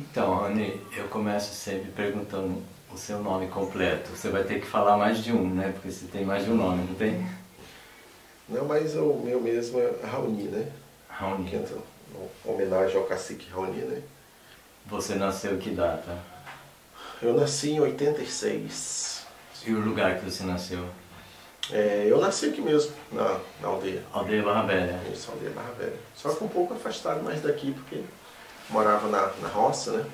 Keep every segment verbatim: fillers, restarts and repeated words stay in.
Então, Rony, eu começo sempre perguntando o seu nome completo. Você vai ter que falar mais de um, né? Porque você tem mais de um nome, não tem? Não, mas o meu mesmo é Raoni, né? Raoni. Que entra em homenagem ao cacique Raoni, né? Você nasceu que data? Eu nasci em oitenta e seis. E o lugar que você nasceu? É, eu nasci aqui mesmo, na, na aldeia. Aldeia Barra Velha. Isso, aldeia Barra Velha. Só que um pouco afastado mais daqui, porque morava na, na roça, né?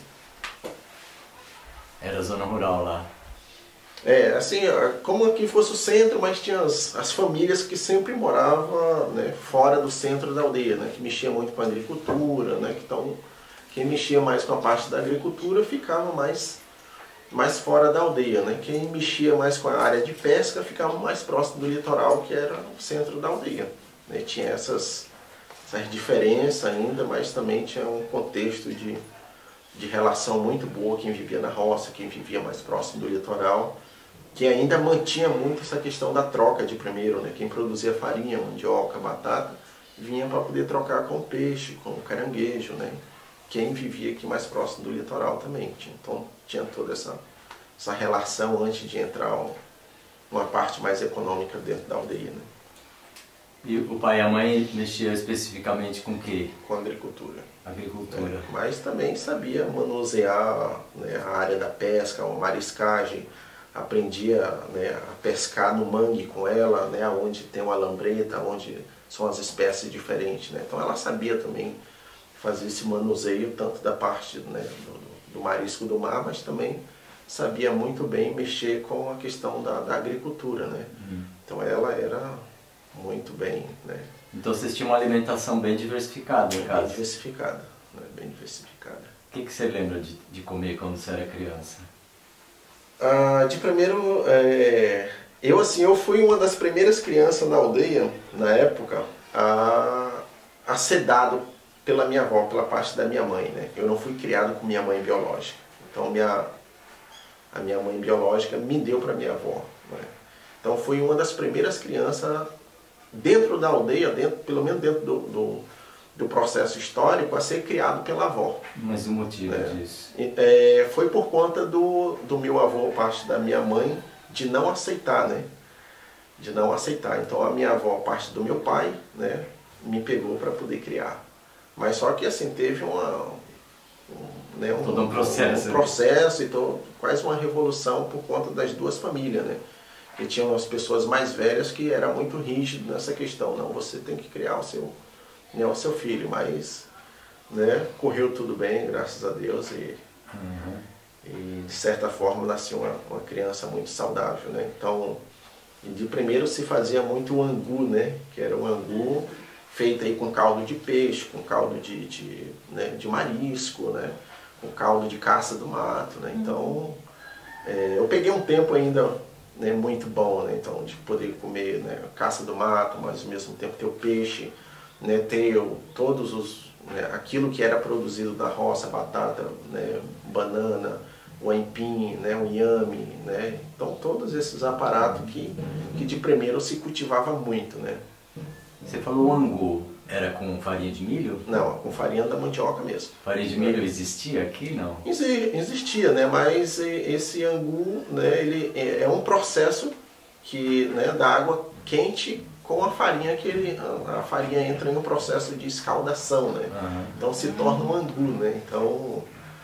Era zona rural lá. É, assim, como aqui fosse o centro, mas tinha as, as famílias que sempre moravam, né, fora do centro da aldeia, né? Que mexia muito com a agricultura, né? Que então, quem mexia mais com a parte da agricultura ficava mais, mais fora da aldeia, né? Quem mexia mais com a área de pesca ficava mais próximo do litoral, que era o centro da aldeia, né? Tinha essas, essas diferenças ainda, mas também tinha um contexto de, de relação muito boa, quem vivia na roça, quem vivia mais próximo do litoral, que ainda mantinha muito essa questão da troca de primeiro, né? Quem produzia farinha, mandioca, batata, vinha para poder trocar com peixe, com caranguejo, né? Quem vivia aqui mais próximo do litoral também. Então tinha toda essa, essa relação antes de entrar uma parte mais econômica dentro da aldeia, né? E o pai e a mãe mexiam especificamente com o quê? Com agricultura. Agricultura. É, mas também sabia manusear, né, a área da pesca, a mariscagem, aprendia, né, a pescar no mangue com ela, né, onde tem uma lambreta, onde são as espécies diferentes, né? Então ela sabia também fazer esse manuseio tanto da parte, né, do, do marisco do mar, mas também sabia muito bem mexer com a questão da, da agricultura, né? Uhum. Então ela era muito bem, né? Então vocês tinham uma alimentação bem diversificada, no caso? Bem diversificada, né? Bem diversificada. O que, que você lembra de, de comer quando você era criança? Ah, de primeiro, é, eu assim, eu fui uma das primeiras crianças na aldeia, na época, a, a ser dado pela minha avó, pela parte da minha mãe, né? Eu não fui criado com minha mãe biológica. Então minha, a minha mãe biológica me deu para minha avó, né? Então fui uma das primeiras crianças dentro da aldeia, dentro, pelo menos dentro do, do, do processo histórico, a ser criado pela avó. Mas o motivo é, disso? É, foi por conta do, do meu avô, parte da minha mãe, de não aceitar, né? De não aceitar. Então a minha avó, parte do meu pai, né, me pegou para poder criar. Mas só que assim, teve uma, um, né, um, todo um processo, um processo e todo, quase uma revolução por conta das duas famílias, né? E tinham as pessoas mais velhas que era muito rígido nessa questão. Não, você tem que criar o seu, né, o seu filho, mas, né, correu tudo bem, graças a Deus, e, uhum. e de certa forma nasceu uma, uma criança muito saudável, né? Então, de primeiro se fazia muito o angu, né? Que era o angu feito aí com caldo de peixe, com caldo de, de, né, de marisco, né? Com caldo de caça do mato, né? Então, é, eu peguei um tempo ainda, né, muito bom, né? Então, de poder comer, né, caça do mato, mas ao mesmo tempo ter o peixe, né, ter o, todos os, né, aquilo que era produzido da roça, batata, né, banana, o aipim, né, o inhame, né? Então todos esses aparatos que, que de primeiro se cultivava muito, né? Você falou angu, era com farinha de milho? Não, com farinha da mandioca mesmo. Farinha de milho existia aqui, não? Existia, né? Mas esse angu, né, ele é um processo que, né, da água quente com a farinha, que ele, a farinha entra em um processo de escaldação, né? Uhum. Então se torna um angu, né? Então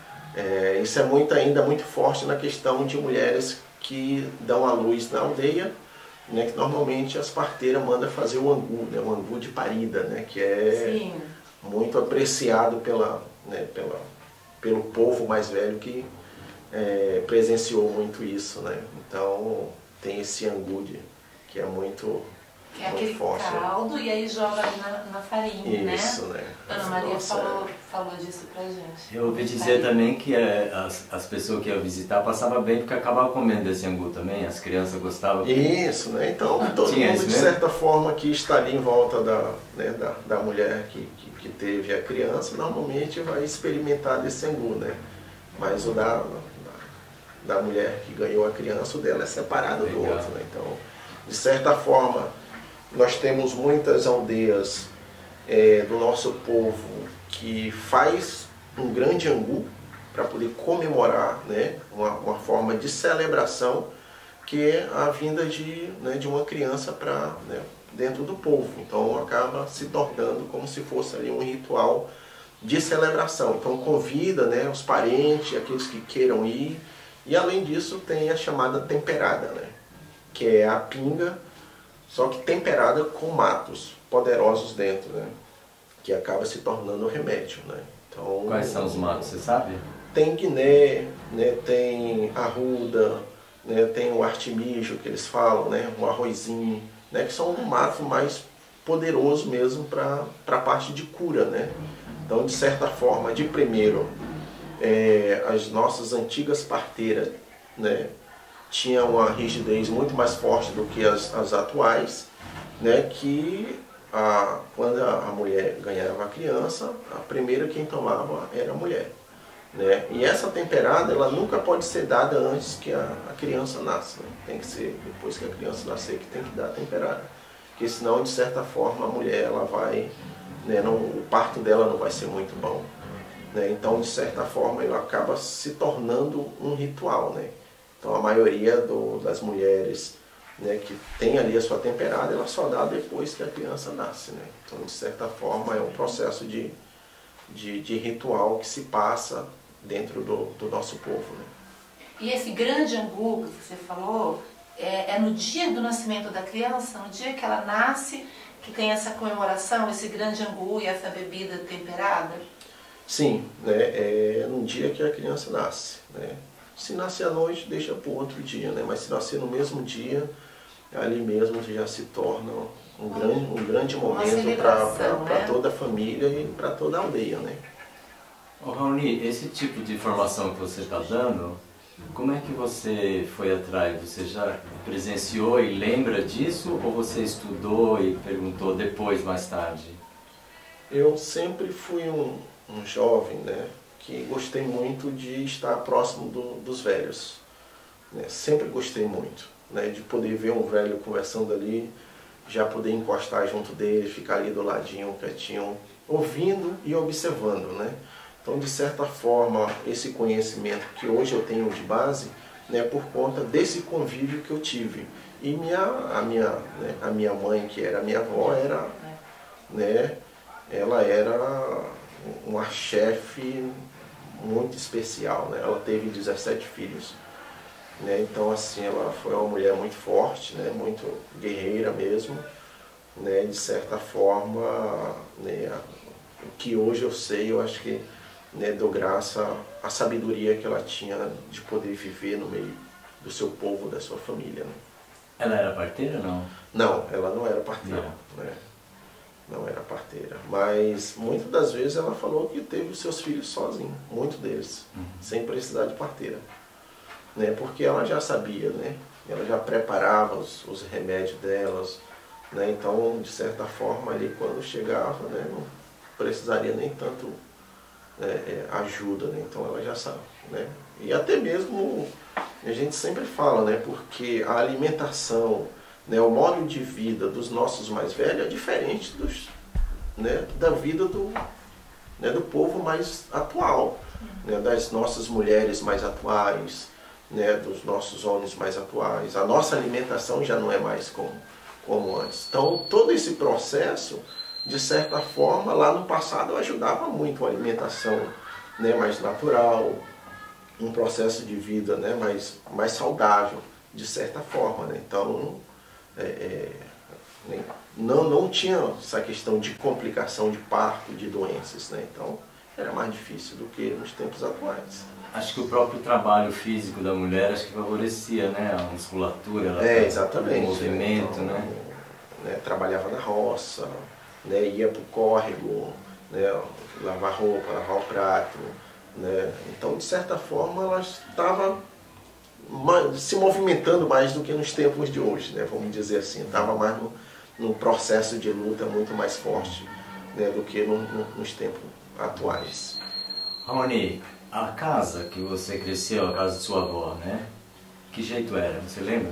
é, isso é muito, ainda muito forte na questão de mulheres que dão à luz na aldeia, né, que normalmente as parteiras mandam fazer o angu, né, o angu de parida, né, que é Sim. muito apreciado pela, né, pela, pelo povo mais velho que é, presenciou muito isso, né? Então tem esse angu de, que é muito, que é muito aquele forte, caldo, né? E aí joga na, na farinha, isso, né? né? Ana Maria falou, falou disso pra gente. Eu ouvi dizer também que é, as, as pessoas que iam visitar passavam bem porque acabavam comendo desse angu também, as crianças gostavam. Isso, né? Então todo Tinha mundo, de certa forma, que está ali em volta da, né, da, da mulher que, que, que teve a criança, normalmente vai experimentar desse angu, né? Mas o da, da, da mulher que ganhou a criança, o dela é separado Legal. do outro, né? Então, de certa forma, nós temos muitas aldeias é, do nosso povo que faz um grande angu, para poder comemorar, né, uma, uma forma de celebração, que é a vinda de, né, de uma criança para, né, dentro do povo. Então acaba se tornando como se fosse ali um ritual de celebração. Então convida, né, os parentes, aqueles que queiram ir, e além disso tem a chamada temperada, né, que é a pinga, só que temperada com matos poderosos dentro, né, que acaba se tornando um remédio, né. Então, quais são os matos, você sabe? Tem guiné, né, tem arruda, né, tem o artemijo que eles falam, né, o arrozinho, né, que são um mato mais poderoso mesmo para a parte de cura, né. Então, de certa forma, de primeiro, é, as nossas antigas parteiras, né, tinham uma rigidez muito mais forte do que as, as atuais, né, que a, quando a, a mulher ganhava a criança, a primeira quem tomava era a mulher. Né? E essa temperada, ela nunca pode ser dada antes que a, a criança nasça. Né? Tem que ser depois que a criança nascer que tem que dar a temperada. Porque senão, de certa forma, a mulher ela vai, né, não, o parto dela não vai ser muito bom. Né? Então, de certa forma, ele acaba se tornando um ritual. Né? Então, a maioria do, das mulheres, né, que tem ali a sua temperada, ela só dá depois que a criança nasce. Né? Então, de certa forma, é um processo de, de, de ritual que se passa dentro do, do nosso povo. Né? E esse grande angu que você falou, é, é no dia do nascimento da criança, no dia que ela nasce, que tem essa comemoração, esse grande angu e essa bebida temperada? Sim, né, é no dia que a criança nasce. Né? Se nascer à noite, deixa para o outro dia, né? Mas se nascer no mesmo dia, ali mesmo já se torna um grande, um grande momento para né? toda a família e para toda a aldeia. Né? Ô Raoni, esse tipo de informação que você está dando, como é que você foi atrás? Você já presenciou e lembra disso ou você estudou e perguntou depois, mais tarde? Eu sempre fui um, um jovem, né, que gostei muito de estar próximo do, dos velhos. Né? Sempre gostei muito, né, de poder ver um velho conversando ali, já poder encostar junto dele, ficar ali do ladinho, quietinho, ouvindo e observando. Né? Então, de certa forma, esse conhecimento que hoje eu tenho de base, né, por conta desse convívio que eu tive. E minha, a, minha, né, a minha mãe, que era minha avó, era, né, ela era uma chefe muito especial. Né? Ela teve dezessete filhos. Né? Então, assim, ela foi uma mulher muito forte, né, muito guerreira mesmo. Né? De certa forma, né, o que hoje eu sei, eu acho que, né, deu graça à sabedoria que ela tinha de poder viver no meio do seu povo, da sua família. Né? Ela era parteira ou não? Não, ela não era parteira. Não. Né? Não era parteira. Mas muitas das vezes ela falou que teve os seus filhos sozinha, muitos deles, uhum. sem precisar de parteira. Né? Porque ela já sabia, né? Ela já preparava os, os remédios delas. Né? Então, de certa forma, ali quando chegava, né, não precisaria nem tanto É, é, ajuda, né? Então ela já sabe, né? E até mesmo a gente sempre fala, né? Porque a alimentação, né, o modo de vida dos nossos mais velhos é diferente dos, né, da vida do, né, do povo mais atual, né, das nossas mulheres mais atuais, né, dos nossos homens mais atuais. A nossa alimentação já não é mais como, como antes. Então todo esse processo, de certa forma, lá no passado ajudava muito a alimentação, né, mais natural, um processo de vida, né, mais, mais saudável, de certa forma. Né? Então, é, é, não, não tinha essa questão de complicação de parto, de doenças. Né? Então, era mais difícil do que nos tempos atuais. Acho que o próprio trabalho físico da mulher acho que favorecia, né, a musculatura, ela é, exatamente, o movimento, então, né? né? Trabalhava na roça, né, ia para o córrego, né, lavar roupa, lavar o prato. Né? Então, de certa forma, ela estava se movimentando mais do que nos tempos de hoje, né, vamos dizer assim. Estava mais no, no processo de luta muito mais forte, né, do que no, no, nos tempos atuais. Raoni, a casa que você cresceu, a casa de sua avó, né? Que jeito era? Você lembra?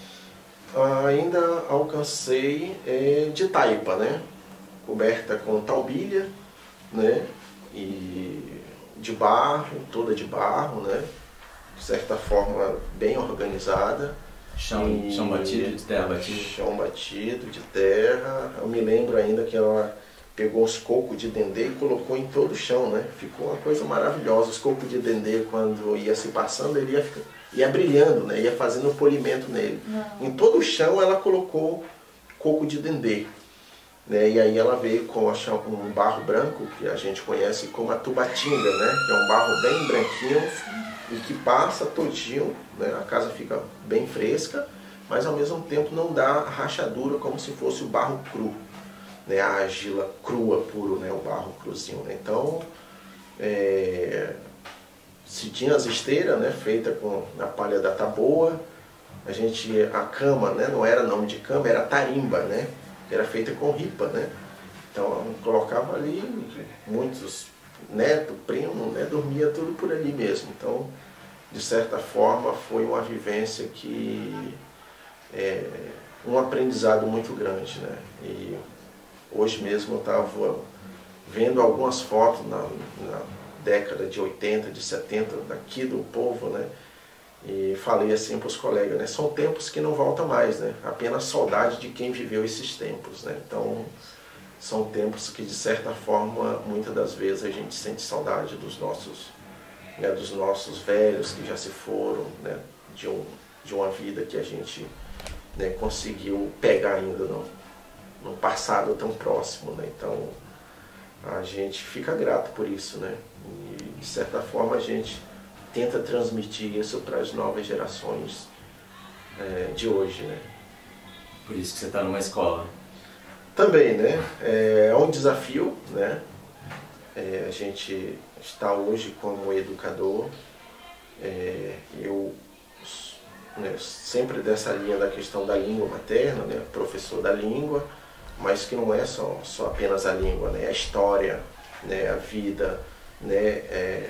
Ainda alcancei é, de taipa, né? Coberta com talbilha, né, e de barro, toda de barro, né? De certa forma bem organizada. Chão, e, chão batido, de terra batida? Chão batido, de terra. Eu me lembro ainda que ela pegou os cocos de dendê e colocou em todo o chão, né? Ficou uma coisa maravilhosa. Os cocos de dendê, quando ia se passando, ele ia, ia brilhando, né? Ia fazendo o polimento nele. Não. Em todo o chão ela colocou coco de dendê. Né? E aí ela veio com um barro branco, que a gente conhece como a tubatinga, né? Que é um barro bem branquinho e que passa todinho, né? A casa fica bem fresca, mas ao mesmo tempo não dá rachadura como se fosse o barro cru, né? A argila crua, puro, né? O barro cruzinho, né? Então, é... se tinha as esteiras, né? Feita com a palha da taboa, a gente, a cama, né? Não era nome de cama, era tarimba, né? Era feita com ripa, né? Então colocava ali, muitos netos, primos, né? Dormia tudo por ali mesmo. Então, de certa forma, foi uma vivência que é um aprendizado muito grande, né? E hoje mesmo eu estava vendo algumas fotos na, na década de oitenta, de setenta, daqui do povo, né? E falei assim para os colegas, né? São tempos que não voltam mais, né? Apenas saudade de quem viveu esses tempos, né? Então, são tempos que, de certa forma, muitas das vezes a gente sente saudade dos nossos, né? Dos nossos velhos que já se foram, né? De, um, de uma vida que a gente, né? Conseguiu pegar ainda no, num passado tão próximo, né? Então, a gente fica grato por isso, né? E, de certa forma, a gente tenta transmitir isso para as novas gerações é, de hoje, né? Por isso que você está numa escola. Também, né? É um desafio, né? É, a gente está hoje como educador. É, eu, né, sempre dessa linha da questão da língua materna, né? Professor da língua, mas que não é só, só apenas a língua, né? A história, né? A vida, né? É,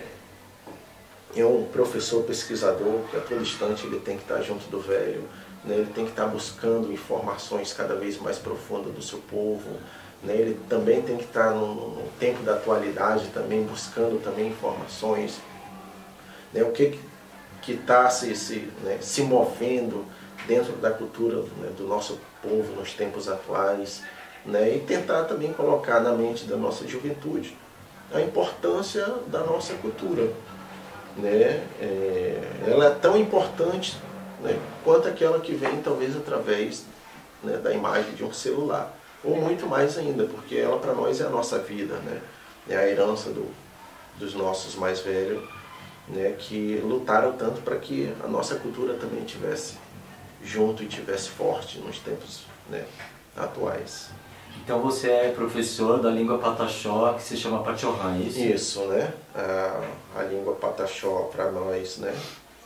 É um professor pesquisador que a todo instante ele tem que estar junto do velho, né? Ele tem que estar buscando informações cada vez mais profundas do seu povo, né? Ele também tem que estar no, no tempo da atualidade também buscando também informações, né? O que que está se, se, né? se movendo dentro da cultura, né? do nosso povo nos tempos atuais, né? E tentar também colocar na mente da nossa juventude a importância da nossa cultura. Né? É, ela é tão importante, né, quanto aquela que vem talvez através, né, da imagem de um celular, ou muito mais ainda, porque ela para nós é a nossa vida, né? É a herança do, dos nossos mais velhos, né, que lutaram tanto para que a nossa cultura também tivesse junto e tivesse forte nos tempos, né, atuais. Então você é professor da língua pataxó, que se chama Pachorrã, é isso? Isso, né? A, a língua pataxó para nós, né?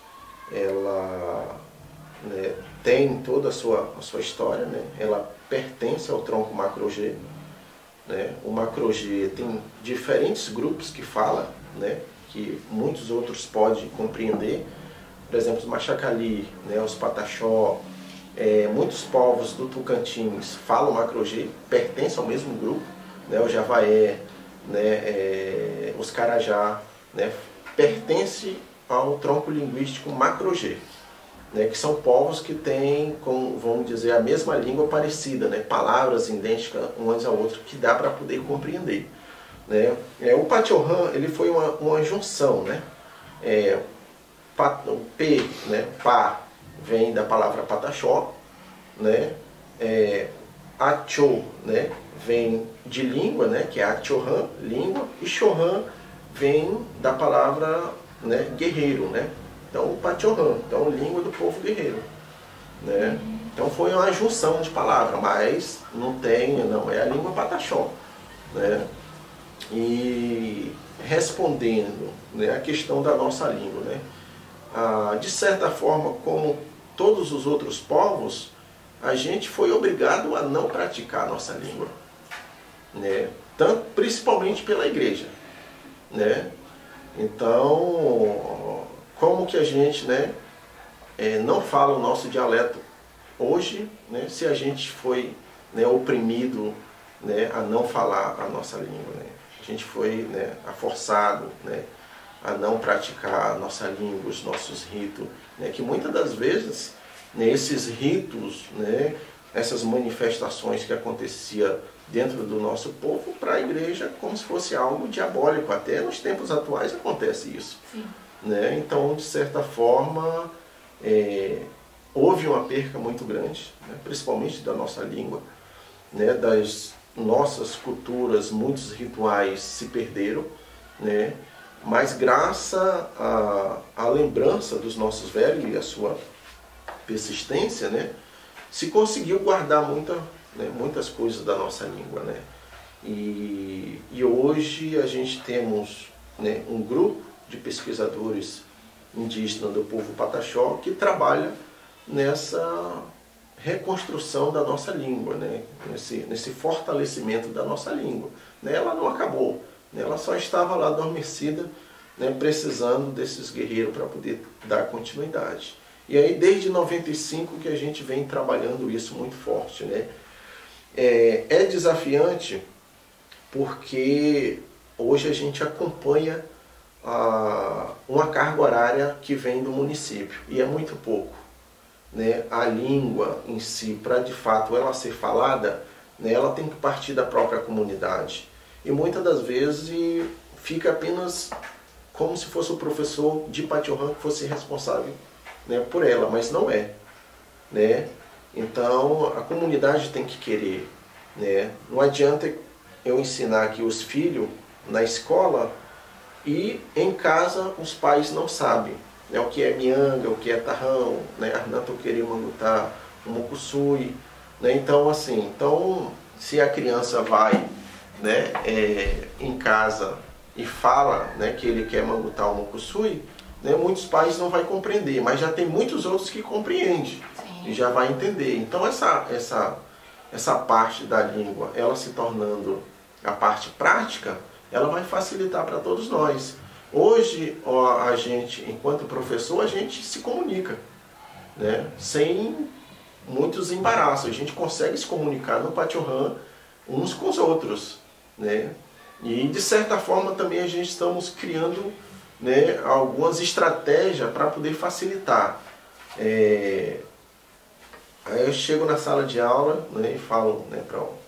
Ela, né, tem toda a sua, a sua história, né? Ela pertence ao tronco macro-G, né? O macro-G tem diferentes grupos que falam, né? Que muitos outros podem compreender. Por exemplo, os Machacali, né? Os Pataxó. É, muitos povos do Tocantins falam macro-G, pertencem ao mesmo grupo, né? O Javaé, né? É, os Carajá, né? Pertencem ao tronco linguístico macro-G, né? Que são povos que têm, com, vamos dizer, a mesma língua parecida, né? Palavras idênticas umas a outras que dá para poder compreender, né? É, o Pachorrã, ele foi uma, uma junção, né? É, pa, o P, né? Pá, vem da palavra pataxó, né? É, Achô, né? Vem de língua, né? Que é Achorrã, língua, e Chorrã vem da palavra, né? Guerreiro, né? Então, o Pachorrã, então língua do povo guerreiro, né? Então foi uma junção de palavras, mas não tem, não é a língua pataxó, né? E respondendo, né, a questão da nossa língua, né? Ah, de certa forma, como todos os outros povos, a gente foi obrigado a não praticar a nossa língua, né? Tanto, principalmente pela igreja, né? Então, como que a gente, né, é, não fala o nosso dialeto hoje, né, se a gente foi, né, oprimido, né, a não falar a nossa língua, né? A gente foi, né, forçado, né, a não praticar a nossa língua, os nossos ritos, né? Que muitas das vezes, né, esses ritos, né, essas manifestações que acontecia dentro do nosso povo, para a igreja como se fosse algo diabólico. Até nos tempos atuais acontece isso. Sim. Né? Então, de certa forma, é, houve uma perca muito grande, né, principalmente da nossa língua, né, das nossas culturas, muitos rituais se perderam, né, mas graças à, à lembrança dos nossos velhos e a sua persistência, né, se conseguiu guardar muita, né, muitas coisas da nossa língua. Né, e, e hoje a gente temos, né, um grupo de pesquisadores indígenas do povo Pataxó que trabalha nessa reconstrução da nossa língua, né? nesse, nesse fortalecimento da nossa língua. Né? Ela não acabou, né? Ela só estava lá adormecida, né? Precisando desses guerreiros para poder dar continuidade. E aí desde noventa e cinco que a gente vem trabalhando isso muito forte. Né? É, é desafiante porque hoje a gente acompanha a, uma carga horária que vem do município, e é muito pouco. Né, a língua em si, para de fato ela ser falada, né, ela tem que partir da própria comunidade. E muitas das vezes fica apenas como se fosse o professor de Patiorã que fosse responsável, né, por ela, mas não é. Né? Então a comunidade tem que querer. Né? Não adianta eu ensinar aqui os filhos na escola e em casa os pais não sabem. Né, o que é mianga, o que é tarrão, né, arnatoquerimangutá, o mucussui, né, então assim, então se a criança vai, né, é, em casa e fala, né, que ele quer mangutá ou mucussui, né, muitos pais não vão compreender, mas já tem muitos outros que compreendem. Sim. E já vai entender. Então essa, essa, essa parte da língua, ela se tornando a parte prática, ela vai facilitar para todos nós. Hoje, ó, a gente, enquanto professor, a gente se comunica, né? Sem muitos embaraços. A gente consegue se comunicar no Patiorã uns com os outros. Né? E, de certa forma, também a gente estamos criando, né, algumas estratégias para poder facilitar. É... Aí eu chego na sala de aula, né, e falo, né,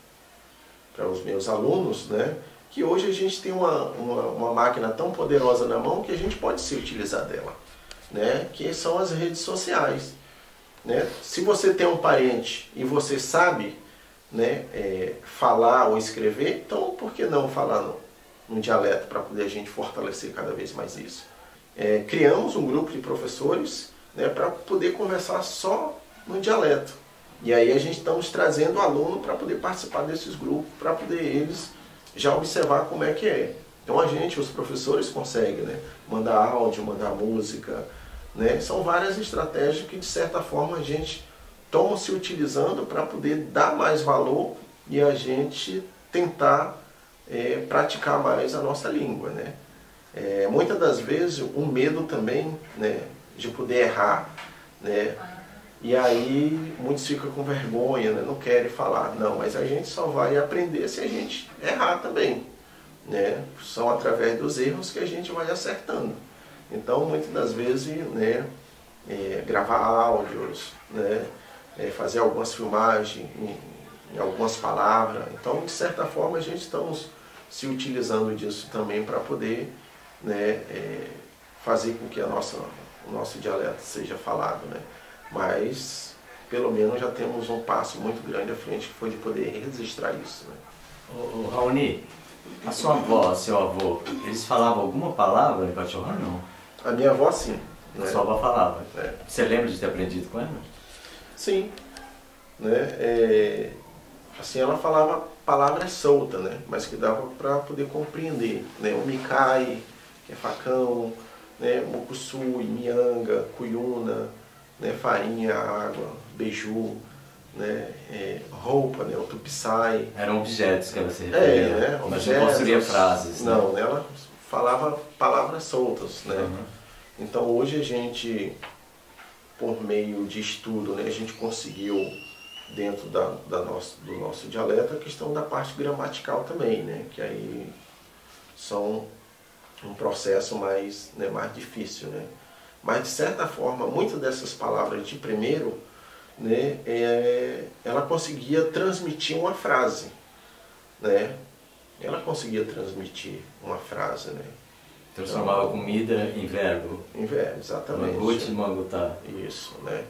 para os meus alunos, né, que hoje a gente tem uma, uma, uma máquina tão poderosa na mão que a gente pode se utilizar dela, né? Que são as redes sociais. Né? Se você tem um parente e você sabe, né, é, falar ou escrever, então por que não falar no, no dialeto para poder a gente fortalecer cada vez mais isso? É, criamos um grupo de professores, né, para poder conversar só no dialeto. E aí a gente estamos trazendo aluno para poder participar desses grupos, para poder eles já observar como é que é. Então a gente, os professores, conseguem, né, mandar áudio, mandar música, né? São várias estratégias que de certa forma a gente toma se utilizando para poder dar mais valor e a gente tentar é, praticar mais a nossa língua. Né? É, muitas das vezes o medo também, né, de poder errar. Né? E aí muitos ficam com vergonha, né? Não querem falar. Não, mas a gente só vai aprender se a gente errar também. Né? São através dos erros que a gente vai acertando. Então, muitas das vezes, né, é, gravar áudios, né, é, fazer algumas filmagens em, em algumas palavras. Então, de certa forma, a gente estamos se utilizando disso também para poder, né, é, fazer com que a nossa, o nosso dialeto seja falado. Né? Mas, pelo menos, já temos um passo muito grande à frente, que foi de poder registrar isso. Né? Ô, ô, Raoni, a sua avó, seu avô, eles falavam alguma palavra em Patiorã, não? A minha avó, sim. A né? sua avó falava? É. Você lembra de ter aprendido com ela? Sim. Né? É, assim, ela falava palavras soltas, né? Mas que dava para poder compreender. Né? O micai, que é facão, né? Mucussui, mianga, cuyuna, né? Farinha, água, beiju, né? É, roupa, né? O tupissai. Eram objetos que ela se referia, é, né? Mas objetos, não construía frases. Né? Não, ela falava palavras soltas. Né? Uhum. Então hoje a gente, por meio de estudo, né? A gente conseguiu, dentro da, da nosso, do nosso dialeto, a questão da parte gramatical também, né? Que aí são um processo mais, né, mais difícil, né? Mas de certa forma, muitas dessas palavras de primeiro, né, é, ela conseguia transmitir uma frase, né? Ela conseguia transmitir uma frase, né? Transformava então, comida em verbo. Em verbo, exatamente. Mangut e mangutá. Isso, né?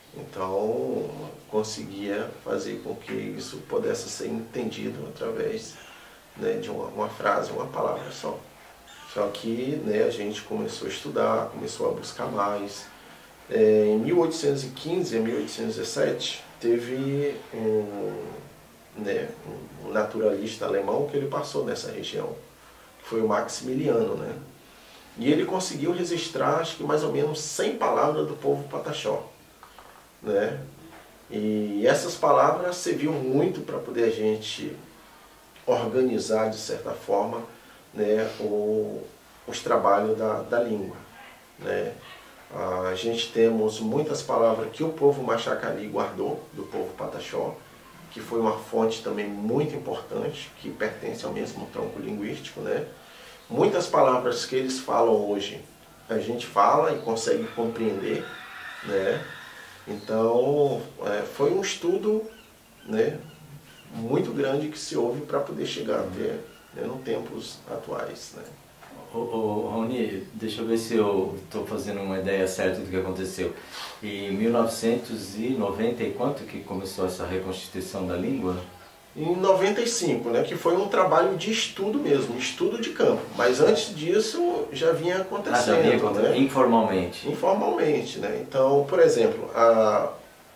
Então, conseguia fazer com que isso pudesse ser entendido através, né, de uma, uma frase, uma palavra só. Só que, né, a gente começou a estudar, começou a buscar mais. É, em mil oitocentos e quinze a mil oitocentos e dezessete, teve um, né, um naturalista alemão que ele passou nessa região, que foi o Maximiliano, né? E ele conseguiu registrar, acho que mais ou menos cem palavras do povo pataxó, né? E essas palavras serviam muito para poder a gente organizar, de certa forma, né, o, os trabalhos da, da língua, né? A gente temos muitas palavras que o povo Machacali guardou, do povo pataxó, que foi uma fonte também muito importante, que pertence ao mesmo tronco linguístico, né? Muitas palavras que eles falam hoje, a gente fala e consegue compreender, né? Então, é, foi um estudo, né, muito grande que se houve para poder chegar até, né, nos tempos atuais, né? Ô, ô, Raoni, deixa eu ver se eu estou fazendo uma ideia certa do que aconteceu. Em mil novecentos e noventa e quanto que começou essa reconstituição da língua? Em noventa e cinco, né, que foi um trabalho de estudo mesmo, estudo de campo. Mas antes disso já vinha acontecendo. Ah, já vinha acontecendo, né? Informalmente. Informalmente, né? Então, por exemplo, a,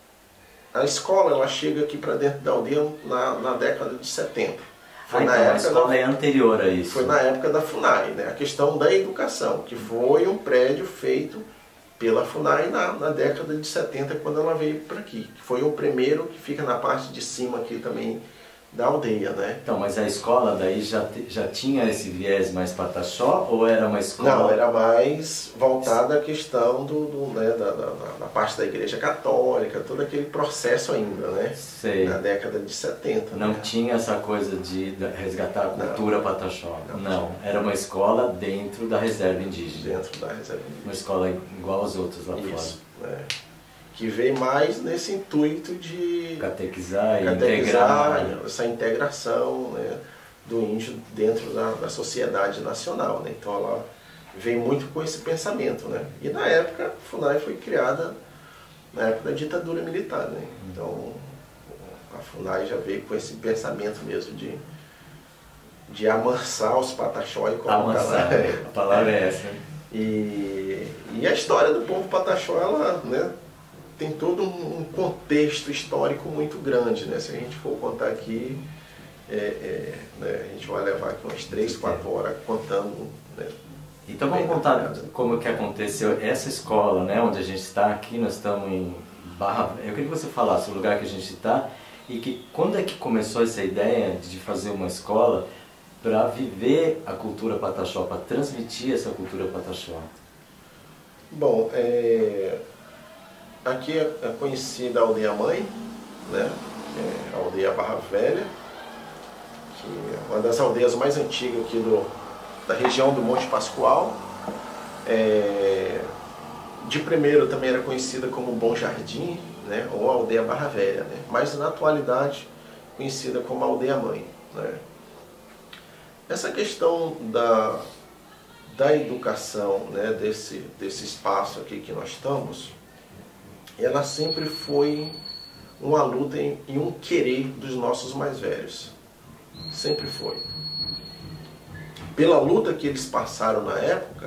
a escola ela chega aqui para dentro da aldeia na, na década de setenta. Foi ah, na então época a escola da, é anterior a isso. Foi na época da FUNAI, né? A questão da educação, que foi um prédio feito pela FUNAI na, na década de setenta, quando ela veio para aqui. Foi o primeiro que fica na parte de cima aqui também da aldeia, né? Então, mas a escola daí já, já tinha esse viés mais pataxó ou era uma escola... Não, era mais voltada à questão do, do, né, da, da, da parte da Igreja Católica, todo aquele processo ainda, né? Sei. Na década de setenta. Não né? tinha essa coisa de resgatar a cultura não, pataxó. Não, não, era uma escola dentro da reserva indígena. Dentro da reserva indígena. Uma escola igual aos outros lá Isso, fora. É. Que veio mais nesse intuito de catequizar e catequizar, integrar essa integração, né, do índio dentro da, da sociedade nacional, né? Então ela veio muito com esse pensamento, né? E na época a FUNAI foi criada na época da ditadura militar, né? Então a FUNAI já veio com esse pensamento mesmo de de amansar os pataxó e colocar amansar, lá. A palavra é essa. E, e a história do povo pataxó, ela, né, tem todo um contexto histórico muito grande, né? Se a gente for contar aqui, é, é, né, a gente vai levar aqui umas três, quatro horas contando. Né? Então vamos contar como que aconteceu essa escola, né? Onde a gente está aqui, nós estamos em Barra... Eu queria que você falasse o lugar que a gente está e que quando é que começou essa ideia de fazer uma escola para viver a cultura pataxó, para transmitir essa cultura pataxó. Bom, é... aqui é conhecida a aldeia mãe, né? É a aldeia Barra Velha, que é uma das aldeias mais antigas aqui do, da região do Monte Pascoal. É... De primeiro também era conhecida como Bom Jardim, né? Ou aldeia Barra Velha, né? Mas na atualidade conhecida como aldeia mãe, né? Essa questão da, da educação, né? desse, desse espaço aqui que nós estamos, ela sempre foi uma luta e um querer dos nossos mais velhos. Sempre foi. Pela luta que eles passaram na época,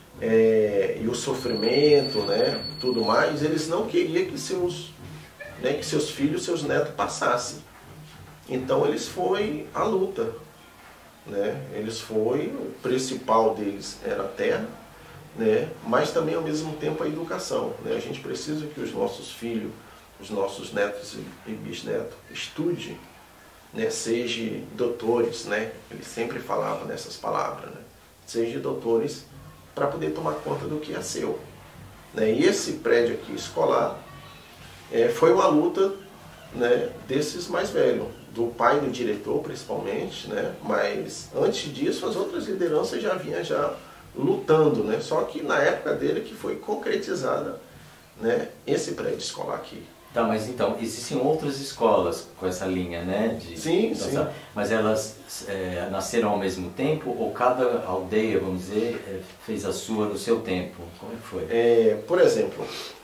é, e o sofrimento, né, tudo mais, eles não queriam que seus, né, que seus filhos, seus netos passassem. Então eles foi à luta. Né? Eles foi, o principal deles era a terra, né? Mas também ao mesmo tempo a educação, né? A gente precisa que os nossos filhos, os nossos netos e bisnetos estudem, né? Sejam doutores, né? Ele sempre falava nessas palavras, né? Sejam doutores para poder tomar conta do que é seu, né? E esse prédio aqui escolar é, foi uma luta, né, desses mais velhos, do pai do diretor principalmente, né? Mas antes disso as outras lideranças já vinham já lutando, né? Só que na época dele que foi concretizada, né, esse prédio escolar aqui. Tá, mas então, existem outras escolas com essa linha, né? De, sim, então, sim. Mas elas é, nasceram ao mesmo tempo ou cada aldeia, vamos dizer, é, fez a sua no seu tempo? Como é que foi? É, por exemplo,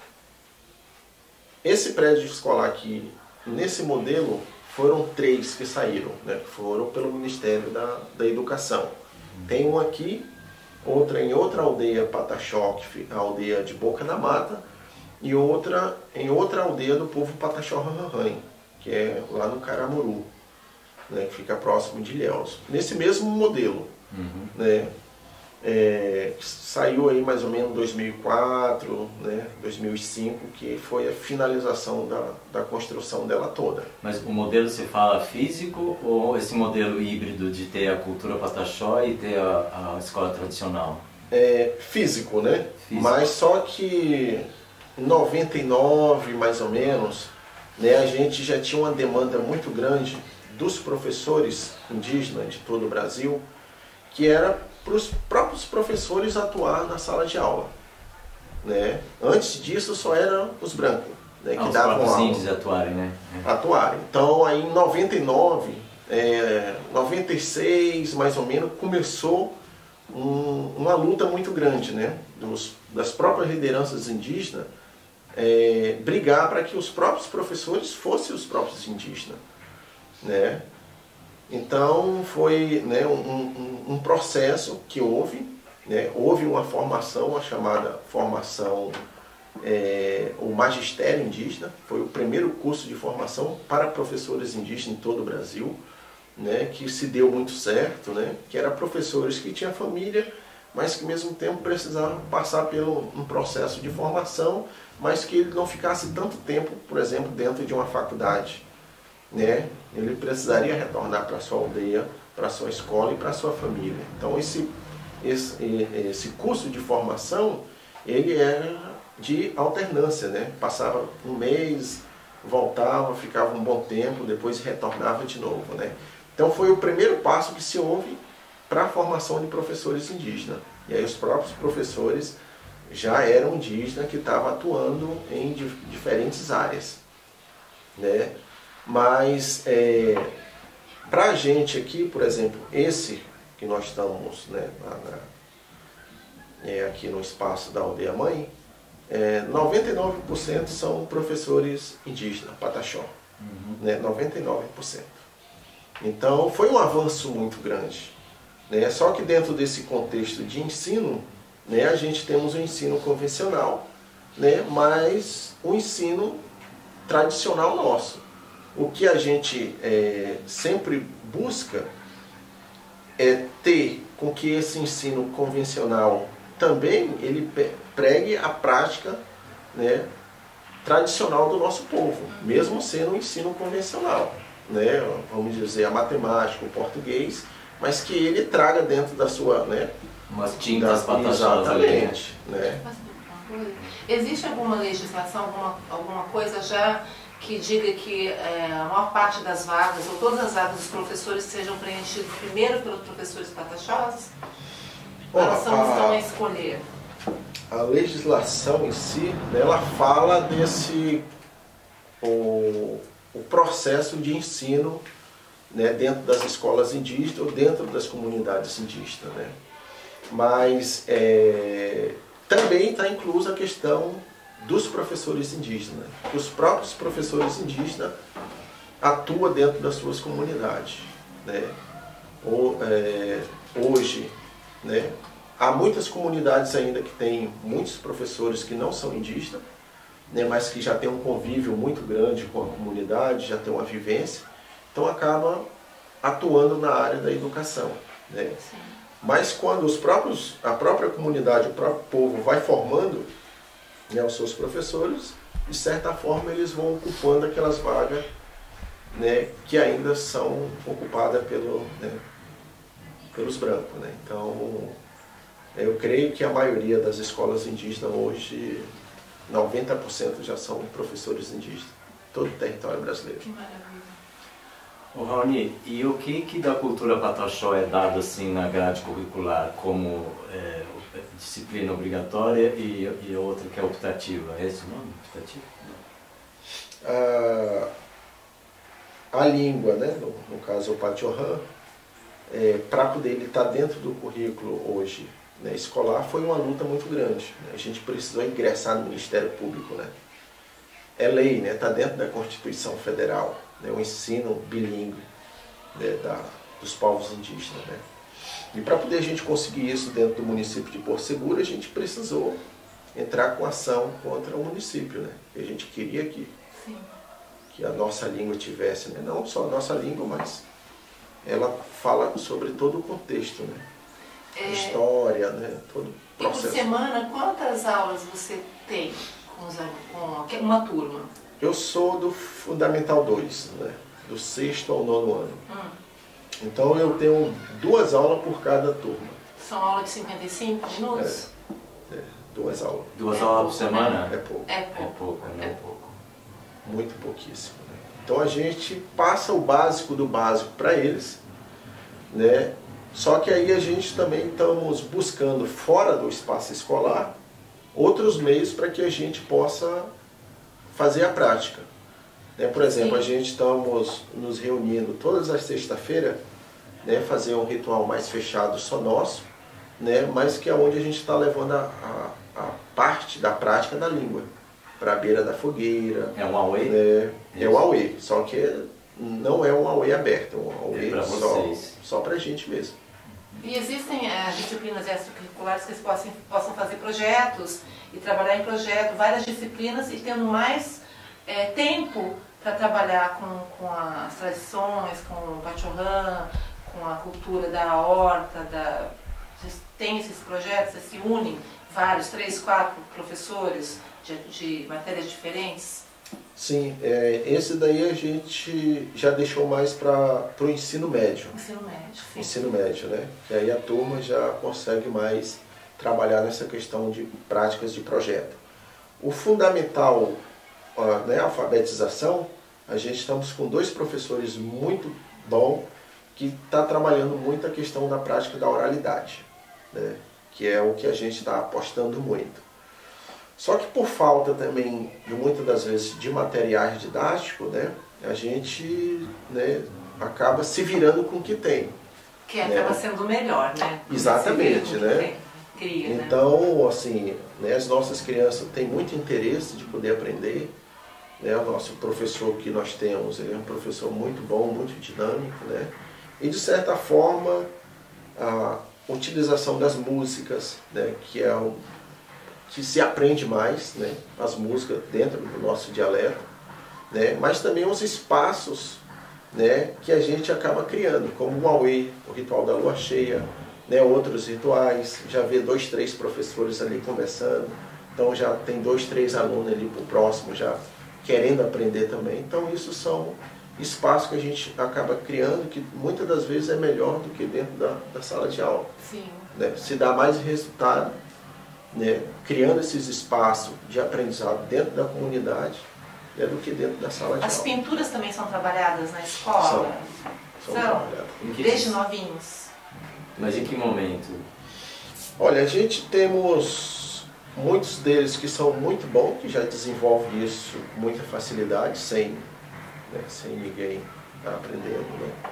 esse prédio escolar aqui, nesse modelo, foram três que saíram, né? Que foram pelo Ministério da, da Educação. Uhum. Tem um aqui, outra em outra aldeia, Pataxó, a aldeia de Boca da Mata, e outra em outra aldeia do povo Pataxó-Ranranhém, que é lá no Caramuru, né, que fica próximo de Ilhéus. Nesse mesmo modelo, uhum. né, é, saiu aí mais ou menos em dois mil e quatro, né, dois mil e cinco, que foi a finalização da, da construção dela toda. Mas o modelo se fala físico ou esse modelo híbrido de ter a cultura Pataxó e ter a, a escola tradicional? É físico, né? Físico. Mas só que em noventa e nove, mais ou menos, né, a gente já tinha uma demanda muito grande dos professores indígenas de todo o Brasil, que era para os próprios professores atuar na sala de aula. Né? Antes disso só eram os brancos, né, que ah, davam os aula. índios atuarem, né? É. Atuarem. Então aí em noventa e nove, é, noventa e seis, mais ou menos, começou um, uma luta muito grande, né, dos, das próprias lideranças indígenas, É, brigar para que os próprios professores fossem os próprios indígenas, né? Então foi, né, um, um, um processo que houve, né? Houve uma formação, a chamada formação, é, o magistério indígena, foi o primeiro curso de formação para professores indígenas em todo o Brasil, né? Que se deu muito certo, né? Que eram professores que tinham família, mas que ao mesmo tempo precisavam passar por um processo de formação, mas que ele não ficasse tanto tempo, por exemplo, dentro de uma faculdade, né? Ele precisaria retornar para a sua aldeia, para a sua escola e para a sua família. Então esse, esse, esse curso de formação, ele era de alternância, né? Passava um mês, voltava, ficava um bom tempo, depois retornava de novo, né? Então foi o primeiro passo que se houve para a formação de professores indígenas. E aí os próprios professores já eram indígenas que estavam atuando em diferentes áreas, né? Mas é, para a gente aqui, por exemplo, esse que nós estamos, né, na, na, é, aqui no espaço da Aldeia Mãe, é, noventa e nove por cento são professores indígenas, Pataxó, uhum. né, noventa e nove por cento. Então foi um avanço muito grande, né? Só que dentro desse contexto de ensino, né, a gente temos o ensino convencional, né, mas o ensino tradicional nosso. O que a gente é, sempre busca é ter com que esse ensino convencional também ele pregue a prática, né, tradicional do nosso povo, mesmo sendo um ensino convencional, né, vamos dizer, a matemática, o português, mas que ele traga dentro da sua, né, umas tintas pataxós. Exatamente, né? Existe alguma legislação, alguma, alguma coisa já que diga que é, a maior parte das vagas, ou todas as vagas dos professores, sejam preenchidas primeiro pelos professores pataxós? Ou elas são, estão a escolher? A legislação em si, né, ela fala desse o, o processo de ensino, né, dentro das escolas indígenas ou dentro das comunidades indígenas, né? Mas é, também está inclusa a questão dos professores indígenas, que os próprios professores indígenas atuam dentro das suas comunidades, né? Ou, é, hoje, né, há muitas comunidades ainda que têm muitos professores que não são indígenas, né, mas que já têm um convívio muito grande com a comunidade, já têm uma vivência, então acaba atuando na área da educação, né? Sim. Mas quando os próprios, a própria comunidade, o próprio povo vai formando, né, os seus professores, de certa forma eles vão ocupando aquelas vagas, né, que ainda são ocupadas pelo, né, pelos brancos, né? Então, eu creio que a maioria das escolas indígenas hoje, noventa por cento já são professores indígenas, todo o território brasileiro. Que maravilha. Ô Raoni, e o que que da cultura pataxó é dado assim na grade curricular como é, disciplina obrigatória e, e outra que é optativa? É esse o nome? Optativo? A, a língua, né? no, no caso o Pachorrã, é, para poder ele estar dentro do currículo hoje, né, escolar, foi uma luta muito grande. Né? A gente precisou ingressar no Ministério Público. Né? É lei, né? Está dentro da Constituição Federal, né? O ensino bilíngue, né? da, dos povos indígenas. Né? E para poder a gente conseguir isso dentro do município de Porto Seguro, a gente precisou entrar com ação contra o município. Né? E a gente queria que, Sim. que a nossa língua tivesse, né? Não só a nossa língua, mas ela fala sobre todo o contexto, né? É... História, né? Todo o processo. E por semana, quantas aulas você tem com, os, com uma turma? Eu sou do Fundamental dois, né? Do sexto ao nono ano. Hum. Então eu tenho duas aulas por cada turma. São aulas de cinquenta e cinco minutos? É, é, duas aulas. Duas É aulas por pouco, semana? É pouco. É É pouco. pouco, né? É pouco. Muito pouquíssimo. Né? Então a gente passa o básico do básico para eles, né? Só que aí a gente também estamos buscando, fora do espaço escolar, outros meios para que a gente possa fazer a prática. Né? Por exemplo, Sim. a gente estamos nos reunindo todas as sextas-feiras, né? Fazer um ritual mais fechado só nosso, né? Mas que é onde a gente está levando a, a, a parte da prática da língua, para a beira da fogueira. É um Aue? Né? É o Aue, só que não é um Aue aberto, é um Aue É pra só, vocês. só para a gente mesmo. E existem é, disciplinas extracurriculares que eles possam, possam fazer projetos e trabalhar em projeto, várias disciplinas e tendo mais é, tempo para trabalhar com, com as tradições, com o Pachorrã, com a cultura da horta, da... Vocês têm esses projetos, vocês se unem, vários, três, quatro professores de, de matérias diferentes? Sim, é, esse daí a gente já deixou mais para o ensino médio. Ensino médio, sim. Ensino médio, né? Que aí a turma já consegue mais trabalhar nessa questão de práticas de projeto. O fundamental, né, a alfabetização, a gente estamos com dois professores muito bons que está trabalhando muito a questão da prática da oralidade, né? Que é o que a gente está apostando muito. Só que por falta também, de muitas das vezes, de materiais didáticos, né, a gente, né, acaba se virando com o que tem. Que acaba né? sendo o melhor, né? Exatamente, né? Cria, então, né? assim, né, as nossas crianças têm muito interesse de poder aprender. Né? O nosso professor que nós temos, ele é um professor muito bom, muito dinâmico, né? E, de certa forma, a utilização das músicas, né, que é um que se aprende mais, né, as músicas dentro do nosso dialeto, né, mas também os espaços, né, que a gente acaba criando, como o Aue, o ritual da lua cheia, né, outros rituais, já vê dois, três professores ali conversando, então já tem dois, três alunos ali para o próximo já querendo aprender também, então isso são espaços que a gente acaba criando que muitas das vezes é melhor do que dentro da, da sala de aula. Sim. Né, se dá mais resultado, né, criando esses espaços de aprendizado dentro da comunidade, né, do que dentro da sala de As aula. As pinturas também são trabalhadas na escola? São. São, são trabalhadas. Desde novinhos? Mas em que momento? Olha, a gente temos muitos deles que são muito bons, que já desenvolvem isso com muita facilidade, sem, né, sem ninguém estar aprendendo.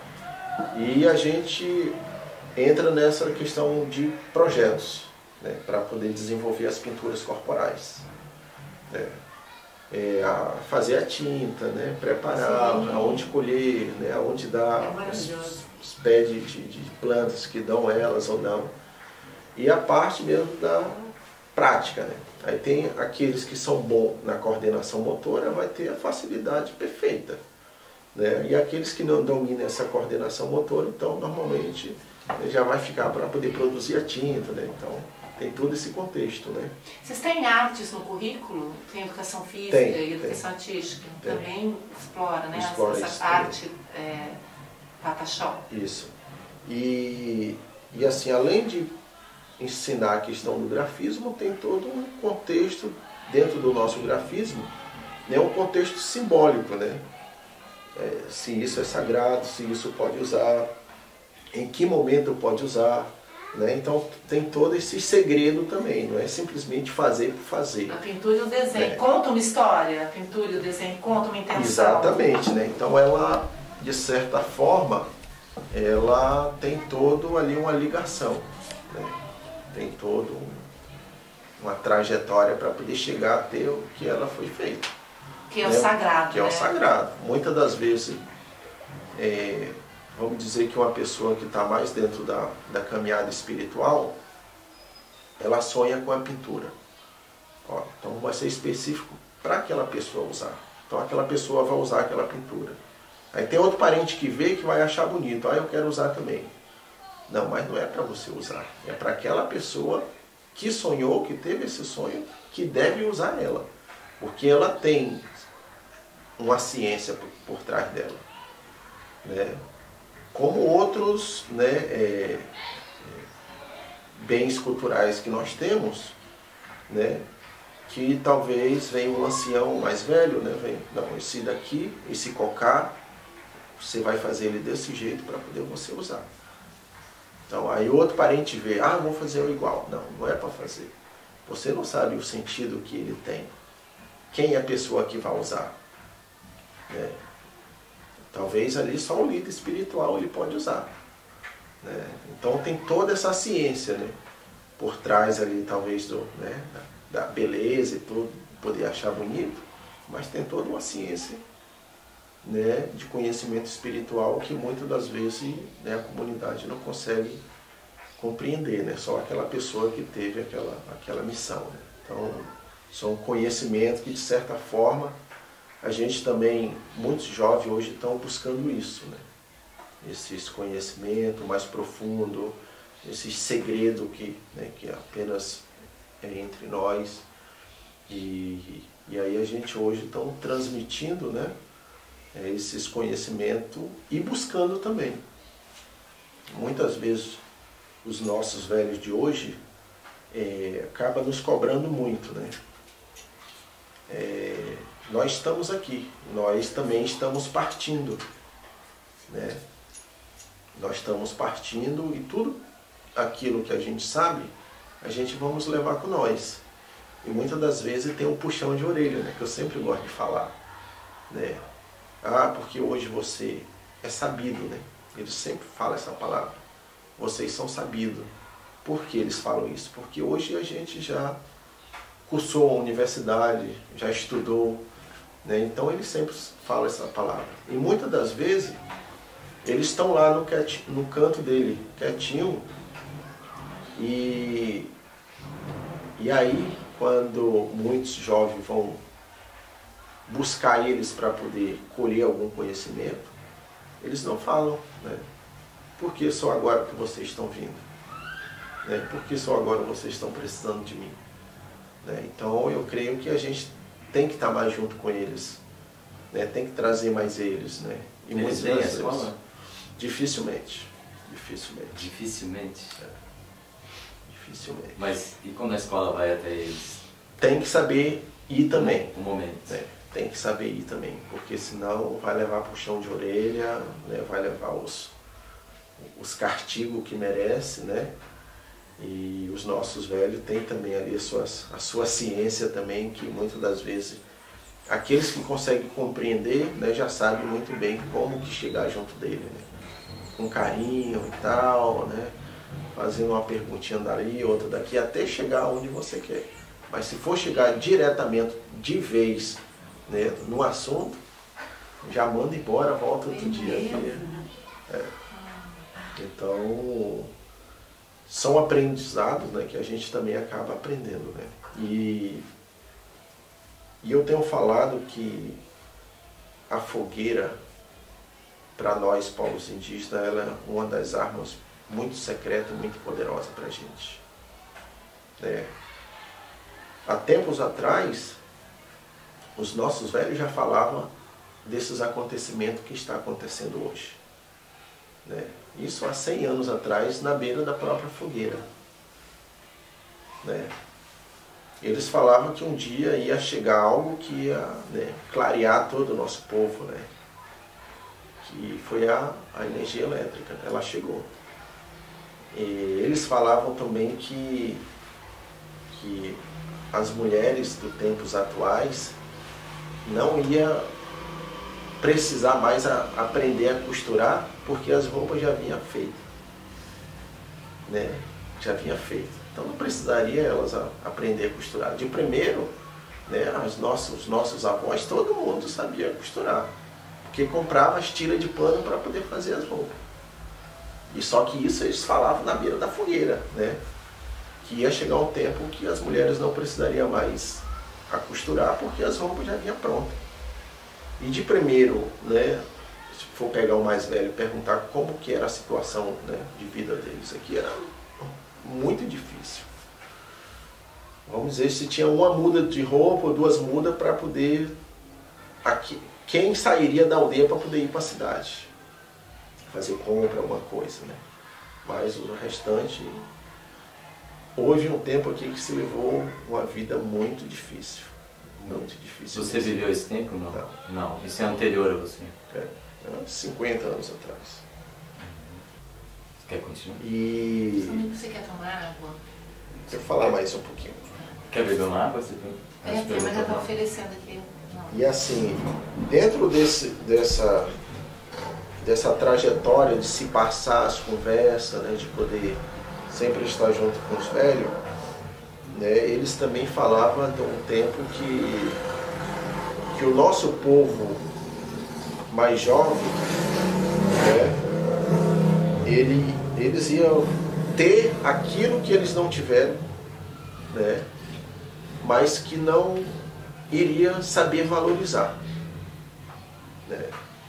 Né? E a gente entra nessa questão de projetos, né, para poder desenvolver as pinturas corporais. Né? É, a fazer a tinta, né, preparar, sim, aonde colher, né, aonde dar é os, os pés de, de, de plantas que dão elas ou não. E a parte mesmo da prática. Né? Aí tem aqueles que são bons na coordenação motora, vai ter a facilidade perfeita. Né? E aqueles que não dominam essa coordenação motora, então normalmente já vai ficar para poder produzir a tinta. Né? Então tem todo esse contexto. Né? Vocês têm artes no currículo? Tem educação física tem, e educação tem, artística? Tem. Também explora, né? Explora essa, essa arte é, pataxó. Isso. E, e assim, além de ensinar a questão do grafismo, tem todo um contexto dentro do nosso grafismo, né, um contexto simbólico, né? é, se isso é sagrado, se isso pode usar, em que momento pode usar, né? Então tem todo esse segredo também, não é simplesmente fazer por fazer. A pintura e o desenho É. conta uma história, a pintura e o desenho contam uma intenção. Exatamente, né? Então ela, de certa forma, ela tem todo ali uma ligação, né? Tem todo um, uma trajetória para poder chegar a ter o que ela foi feita. Que é né? o sagrado, Que é né? o sagrado. Muitas das vezes, é, vamos dizer que uma pessoa que está mais dentro da, da caminhada espiritual, ela sonha com a pintura. Ó, então vai ser específico para aquela pessoa usar. Então aquela pessoa vai usar aquela pintura. Aí tem outro parente que vê que vai achar bonito. Ah, eu quero usar também. Não, mas não é para você usar. É para aquela pessoa que sonhou, que teve esse sonho, que deve usar ela. Porque ela tem uma ciência por, por trás dela. Né? Como outros, né, é, é, bens culturais que nós temos, né, que talvez venha um ancião mais velho, né, vem, não, esse daqui, esse cocá, você vai fazer ele desse jeito para poder você usar. Então aí outro parente vê, ah, vou fazer o igual. Não, não é para fazer. Você não sabe o sentido que ele tem. Quem é a pessoa que vai usar? Né? Talvez ali só o líder espiritual ele pode usar. Né? Então tem toda essa ciência, né, por trás ali talvez do, né, da beleza e tudo, poder achar bonito, mas tem toda uma ciência, né, de conhecimento espiritual que muitas das vezes, né, a comunidade não consegue compreender, né, só aquela pessoa que teve aquela, aquela missão. Né? Então são conhecimentos que de certa forma a gente também, muitos jovens hoje estão buscando isso, né? Esses conhecimentos mais profundo, esse segredo que, né, que apenas é entre nós. E, e aí a gente hoje está transmitindo, né, esses conhecimentos e buscando também. Muitas vezes os nossos velhos de hoje é, acabam nos cobrando muito, né? É, nós estamos aqui, nós também estamos partindo, né? Nós estamos partindo e tudo aquilo que a gente sabe, a gente vamos levar com nós. E muitas das vezes tem um puxão de orelha, né? Que eu sempre gosto de falar, né? Ah, porque hoje você é sabido, né? Eles sempre falam essa palavra. Vocês são sabidos. Por que eles falam isso? Porque hoje a gente já cursou a universidade, já estudou, né? Então eles sempre falam essa palavra. E muitas das vezes eles estão lá no, quiet, no canto dele, quietinho, e, e aí quando muitos jovens vão buscar eles para poder colher algum conhecimento, eles não falam, né? Por que só agora que vocês estão vindo? Né? Por que só agora vocês estão precisando de mim? Né? Então eu creio que a gente tem que estar mais junto com eles, né? Tem que trazer mais eles, né? E eles vêm à escola? Dificilmente. Dificilmente. Dificilmente? É. Dificilmente. Mas e quando a escola vai até eles? Tem que saber ir também. Um momento. Né? Tem que saber ir também, porque senão vai levar puxão de orelha, né? Vai levar os, os castigos que merece, né? E os nossos velhos têm também ali a sua, a sua ciência também, que muitas das vezes aqueles que conseguem compreender, né, já sabem muito bem como que chegar junto dele, né? Com carinho e tal, né? Fazendo uma perguntinha dali, outra daqui, até chegar onde você quer. Mas se for chegar diretamente, de vez, né, no assunto, já manda embora, volta outro dia. É. Então, são aprendizados, né, que a gente também acaba aprendendo. Né? E, e eu tenho falado que a fogueira, para nós, povos indígenas, ela é uma das armas muito secreta e muito poderosa para a gente. Né? Há tempos atrás, os nossos velhos já falavam desses acontecimentos que está acontecendo hoje. Né? Isso há cem anos atrás, na beira da própria fogueira. Né? Eles falavam que um dia ia chegar algo que ia, né, clarear todo o nosso povo. Né? que foi a, a energia elétrica, ela chegou. E eles falavam também que, que as mulheres dos tempos atuais não ia precisar mais a, aprender a costurar, porque as roupas já vinham feitas, né? Já vinha feito. Então não precisaria elas a, aprender a costurar. De primeiro, né, as nossas, os nossos avós, todo mundo sabia costurar, porque comprava as tiras de pano para poder fazer as roupas. E só que isso eles falavam na beira da fogueira, né? Que ia chegar um tempo que as mulheres não precisariam mais a costurar, porque as roupas já vinham prontas. E de primeiro, né, se for pegar o mais velho e perguntar como que era a situação, né, de vida deles aqui, era muito difícil. Vamos dizer, se tinha uma muda de roupa ou duas mudas para poder... Aqui, quem sairia da aldeia para poder ir para a cidade? Fazer compra, alguma coisa, né? Mas o restante... Houve um tempo aqui que se levou uma vida muito difícil. Muito difícil. Você viveu esse tempo? Não. Não. Não. Isso é anterior a você? É, cinquenta anos atrás. Você quer continuar? E... Você quer tomar água? Quero falar mais um pouquinho. Quer beber uma água? Você É, mas eu estou oferecendo aqui. Não. E assim, dentro desse, dessa, dessa trajetória de se passar as conversas, né, de poder sempre estar junto com os velhos, né, eles também falavam de um tempo que, que o nosso povo mais jovem, né, ele, eles iam ter aquilo que eles não tiveram, né, mas que não iria saber valorizar, né.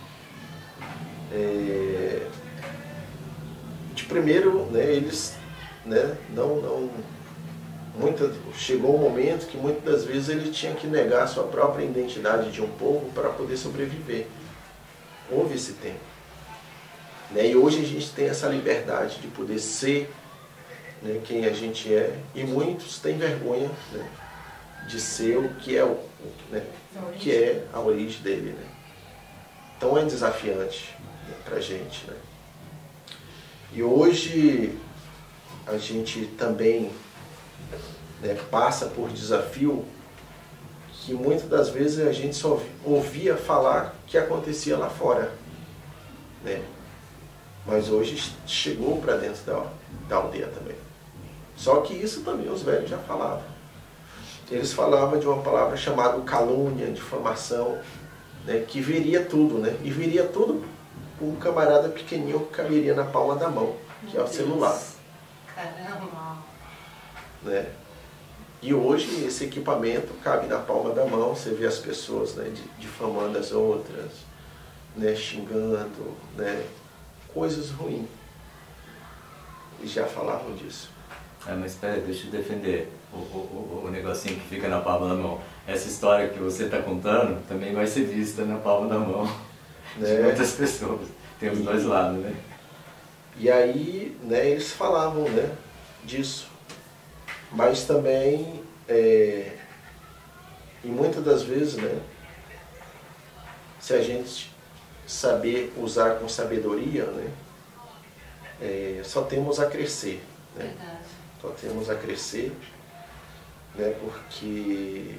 É, de primeiro, né, eles, né, não, não, muita, chegou um momento que muitas das vezes ele tinha que negar a sua própria identidade de um povo para poder sobreviver. Houve esse tempo, né, e hoje a gente tem essa liberdade de poder ser, né, quem a gente é, e muitos têm vergonha, né, de ser o que é, o, né, o que é a origem dele, né. Então é desafiante, né, para a gente, né. E hoje a gente também, né, passa por desafio que muitas das vezes a gente só ouvia falar que acontecia lá fora, né? Mas hoje chegou para dentro da, da aldeia também. Só que isso também os velhos já falavam. Eles falavam de uma palavra chamada calúnia, difamação, né, que viria tudo, né? E viria tudo com um camarada pequenininho que caberia na palma da mão, que é o celular. Caramba! Né? E hoje esse equipamento cabe na palma da mão, você vê as pessoas, né, difamando as outras, né, xingando, né, coisas ruins. Eles já falavam disso. É, mas espera, deixa eu defender o, o, o negocinho que fica na palma da mão. Essa história que você está contando também vai ser vista na palma da mão, né, de muitas pessoas. Tem os dois lados, né? E aí, né, eles falavam, né, disso. Mas também, é, e muitas das vezes, né, se a gente saber usar com sabedoria, né, é, só temos a crescer, né? Verdade. Só temos a crescer, né, porque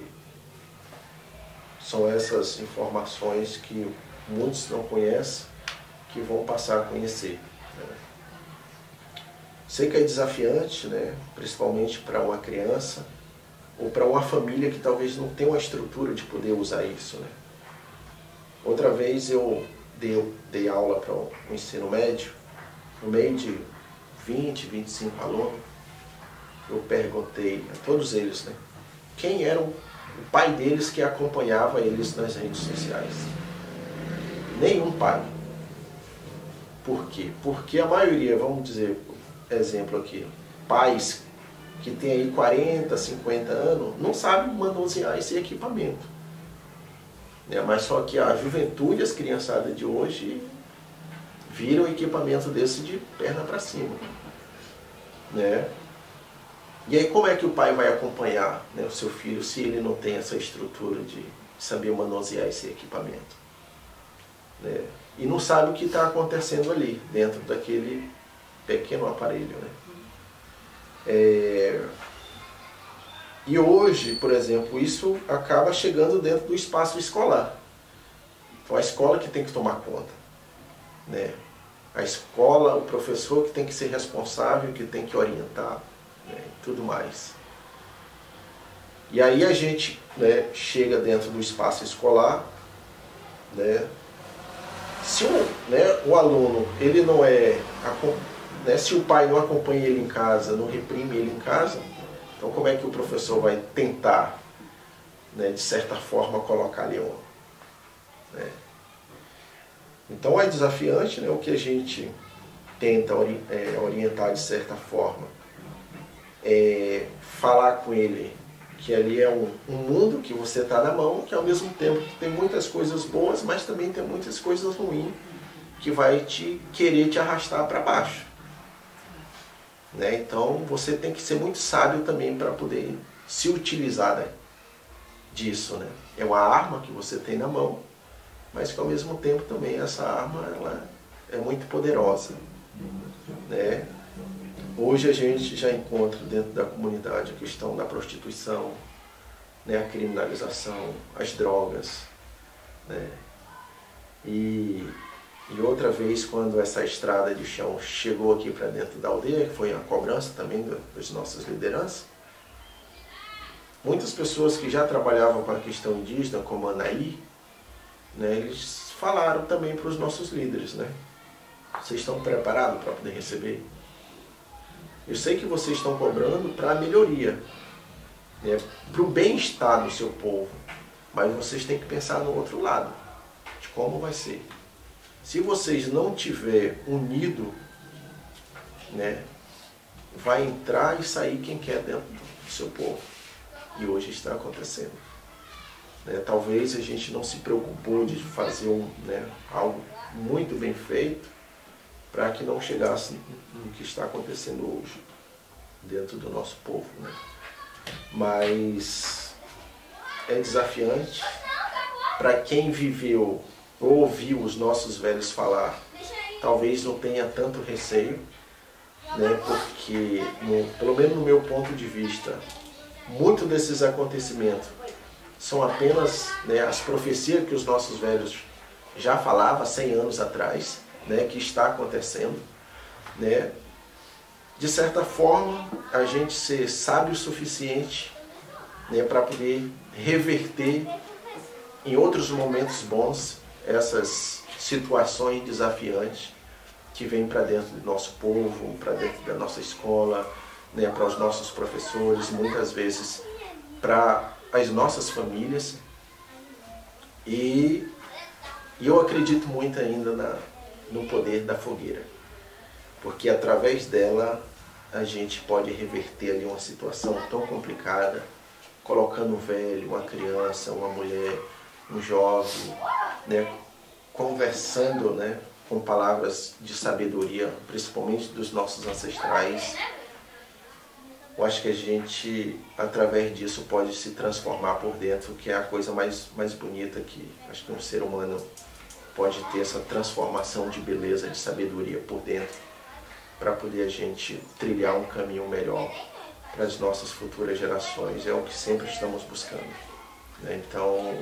são essas informações que muitos não conhecem que vão passar a conhecer, né? Sei que é desafiante, né, principalmente para uma criança ou para uma família que talvez não tenha uma estrutura de poder usar isso, né? Outra vez eu dei, dei aula para o ensino médio, no meio de vinte, vinte e cinco alunos, eu perguntei a todos eles, né, quem era o pai deles que acompanhava eles nas redes sociais. Nenhum pai. Por quê? Porque a maioria, vamos dizer, exemplo aqui, pais que têm aí quarenta, cinquenta anos, não sabem manusear esse equipamento, né? Mas só que a juventude, as criançadas de hoje, viram o equipamento desse de perna para cima, né? E aí como é que o pai vai acompanhar, né, o seu filho se ele não tem essa estrutura de saber manusear esse equipamento, né? E não sabe o que está acontecendo ali, dentro daquele pequeno aparelho, né? É... E hoje, por exemplo, isso acaba chegando dentro do espaço escolar. Então a escola que tem que tomar conta, né? A escola, o professor que tem que ser responsável, que tem que orientar, né? E tudo mais. E aí a gente, né, chega dentro do espaço escolar, né? Se o, né, o aluno, ele não é, né, se o pai não acompanha ele em casa, não reprime ele em casa, então como é que o professor vai tentar, né, de certa forma, colocar ali um, né? Então é desafiante, né, o que a gente tenta ori é, orientar de certa forma, é falar com ele que ali é um, um mundo que você está na mão, que ao mesmo tempo tem muitas coisas boas, mas também tem muitas coisas ruins que vai te querer te arrastar para baixo, né? Então você tem que ser muito sábio também para poder se utilizar, né, disso, né? É uma arma que você tem na mão, mas que ao mesmo tempo também essa arma ela é muito poderosa, né? Hoje a gente já encontra dentro da comunidade a questão da prostituição, né, a criminalização, as drogas, né? E, e outra vez, quando essa estrada de chão chegou aqui para dentro da aldeia, que foi a cobrança também das nossas lideranças, muitas pessoas que já trabalhavam com a questão indígena, como Anaí, né, eles falaram também para os nossos líderes, né? Vocês estão preparados para poder receber? Eu sei que vocês estão cobrando para a melhoria, né, para o bem-estar do seu povo, mas vocês têm que pensar no outro lado, de como vai ser. Se vocês não tiverem unido, né, vai entrar e sair quem quer dentro do seu povo. E hoje está acontecendo. Né, talvez a gente não se preocupou de fazer um, né, algo muito bem feito, para que não chegasse no que está acontecendo hoje dentro do nosso povo, né? Mas é desafiante para quem viveu ou ouviu os nossos velhos falar, talvez não tenha tanto receio, né? Porque, no, pelo menos no meu ponto de vista, muitos desses acontecimentos são apenas, né, as profecias que os nossos velhos já falavam cem anos atrás, né, que está acontecendo, né? De certa forma, a gente ser sábio o suficiente, né, para poder reverter em outros momentos bons essas situações desafiantes que vêm para dentro do nosso povo, para dentro da nossa escola, né, para os nossos professores, muitas vezes para as nossas famílias. E, e eu acredito muito ainda na no poder da fogueira, porque através dela a gente pode reverter ali uma situação tão complicada, colocando um velho, uma criança, uma mulher, um jovem, né, conversando, né, com palavras de sabedoria, principalmente dos nossos ancestrais. Eu acho que a gente, através disso, pode se transformar por dentro, que é a coisa mais, mais bonita que acho que um ser humano pode ter, essa transformação de beleza, de sabedoria por dentro, para poder a gente trilhar um caminho melhor para as nossas futuras gerações. É o que sempre estamos buscando, né? Então,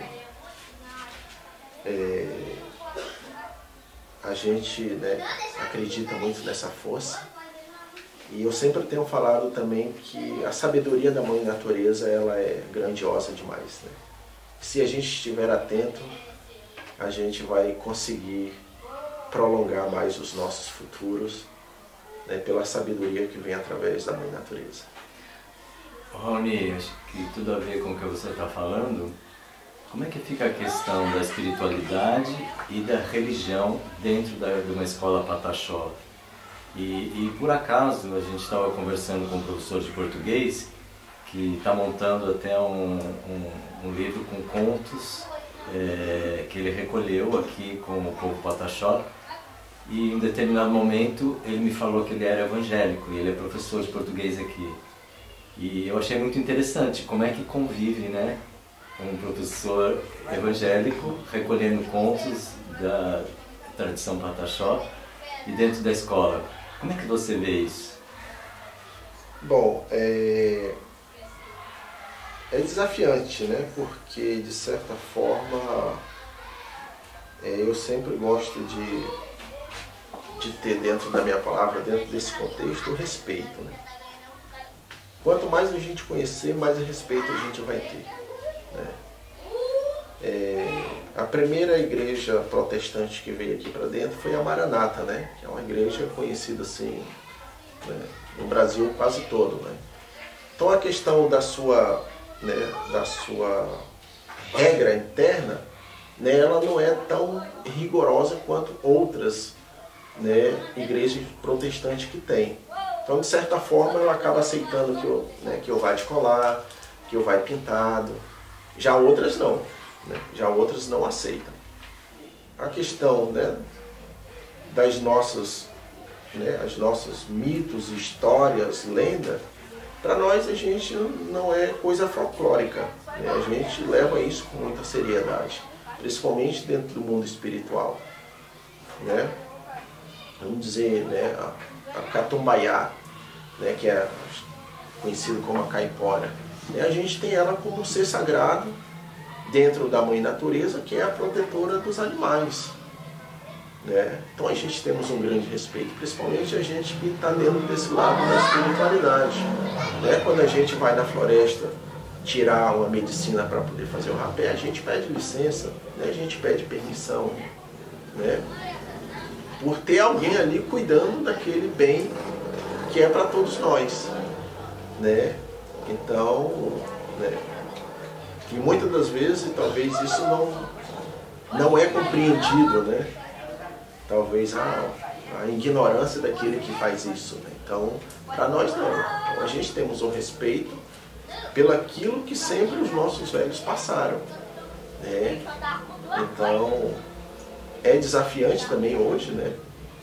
é, a gente, né, acredita muito nessa força, e eu sempre tenho falado também que a sabedoria da Mãe Natureza, ela é grandiosa demais, né? Se a gente estiver atento, a gente vai conseguir prolongar mais os nossos futuros, né, pela sabedoria que vem através da Mãe Natureza. Raoni, acho que tudo a ver com o que você está falando. Como é que fica a questão da espiritualidade e da religião dentro da, de uma escola Pataxó? E, e por acaso a gente estava conversando com um professor de português que está montando até um, um, um livro com contos É, que ele recolheu aqui com o povo Pataxó, e em um determinado momento ele me falou que ele era evangélico e ele é professor de português aqui. E eu achei muito interessante como é que convive, né, um professor evangélico recolhendo contos da tradição Pataxó e dentro da escola. Como é que você vê isso? Bom, é, é desafiante, né? Porque, de certa forma, é, eu sempre gosto de, de ter dentro da minha palavra, dentro desse contexto, o respeito, né? Quanto mais a gente conhecer, mais respeito a gente vai ter, né? É, a primeira igreja protestante que veio aqui para dentro foi a Maranata, né? Que é uma igreja conhecida assim, né, no Brasil quase todo, né? Então a questão da sua, né, da sua regra interna, né, ela não é tão rigorosa quanto outras, né, igrejas protestantes que tem. Então, de certa forma, ela acaba aceitando que eu, né, que eu vá de colar, que eu vá pintado. Já outras não, né? Já outras não aceitam. A questão, né, das nossas, né, as nossas mitos, histórias, lendas, para nós a gente não é coisa folclórica, né? A gente leva isso com muita seriedade, principalmente dentro do mundo espiritual, né? Vamos dizer, né, a, a Catumbaiá, né, que é conhecido como a caipora, né? A gente tem ela como um ser sagrado dentro da mãe natureza, que é a protetora dos animais, né? Então a gente temos um grande respeito, principalmente a gente que está dentro desse lado da espiritualidade, né? Quando a gente vai na floresta tirar uma medicina para poder fazer o rapé, a gente pede licença, né? A gente pede permissão, né? Por ter alguém ali cuidando daquele bem que é para todos nós, né? Então, né, e muitas das vezes talvez isso não, não é compreendido, né? Talvez a, a ignorância daquele que faz isso, né? Então, para nós não. Então, a gente temos o respeito pelaquilo que sempre os nossos velhos passaram, né? Então, é desafiante também hoje, né?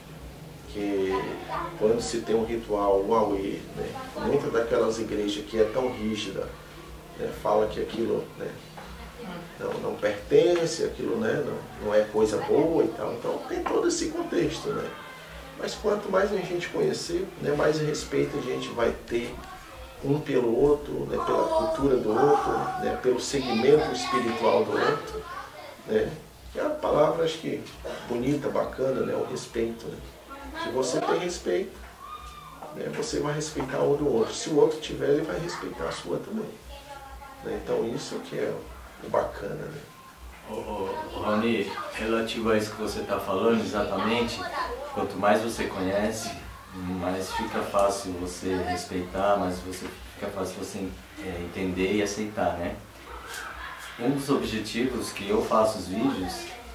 Que quando se tem um ritual, um auê, né? Muitas daquelas igrejas que é tão rígida, né, fala que aquilo, né, não, não pertence, aquilo, né, não, não é coisa boa e tal. Então tem todo esse contexto, né? Mas quanto mais a gente conhecer, né, mais respeito a gente vai ter um pelo outro, né, pela cultura do outro, né, pelo segmento espiritual do outro, né? É a palavra, acho que bonita, bacana, né, o respeito, né? Se você tem respeito, né, você vai respeitar o do outro. Se o outro tiver, ele vai respeitar a sua também. Então isso que é o bacana, né? Ô, ô, ô Raoni, relativo a isso que você está falando, exatamente, quanto mais você conhece, mais fica fácil você respeitar, mais você, fica fácil você é, entender e aceitar, né? Um dos objetivos que eu faço os vídeos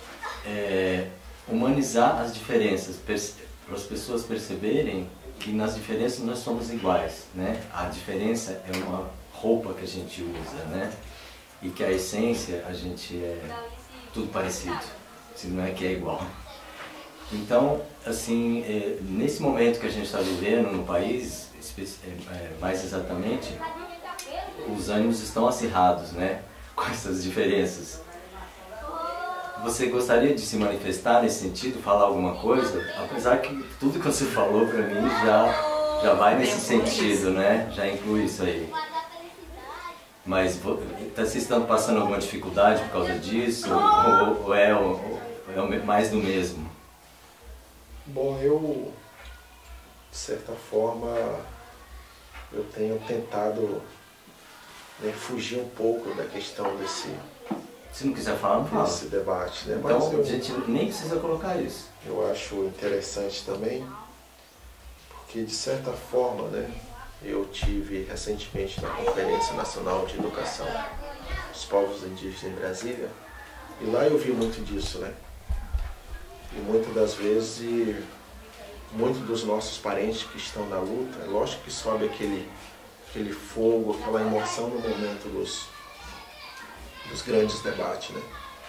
é humanizar as diferenças, para as pessoas perceberem que nas diferenças nós somos iguais, né? A diferença é uma roupa que a gente usa, né? E que a essência a gente é tudo parecido, se não é que é igual. Então, assim, é, nesse momento que a gente está vivendo no país, é, mais exatamente, os ânimos estão acirrados, né? Com essas diferenças. Você gostaria de se manifestar nesse sentido, falar alguma coisa? Apesar que tudo que você falou para mim já, já vai nesse sentido, né? Já inclui isso aí. Mas vocês estão passando alguma dificuldade por causa disso? Ou, ou, é, ou é mais do mesmo? Bom, eu, de certa forma, eu tenho tentado, né, fugir um pouco da questão desse, se não quiser falar, não fala. desse debate, né? Então Mas eu, a gente nem precisa colocar isso. Eu acho interessante também, porque de certa forma, né, eu tive recentemente na Conferência Nacional de Educação dos Povos Indígenas em Brasília, e lá eu vi muito disso, né? E muitas das vezes, muitos dos nossos parentes que estão na luta, é lógico que sobe aquele, aquele fogo, aquela emoção no momento dos, dos grandes debates, né?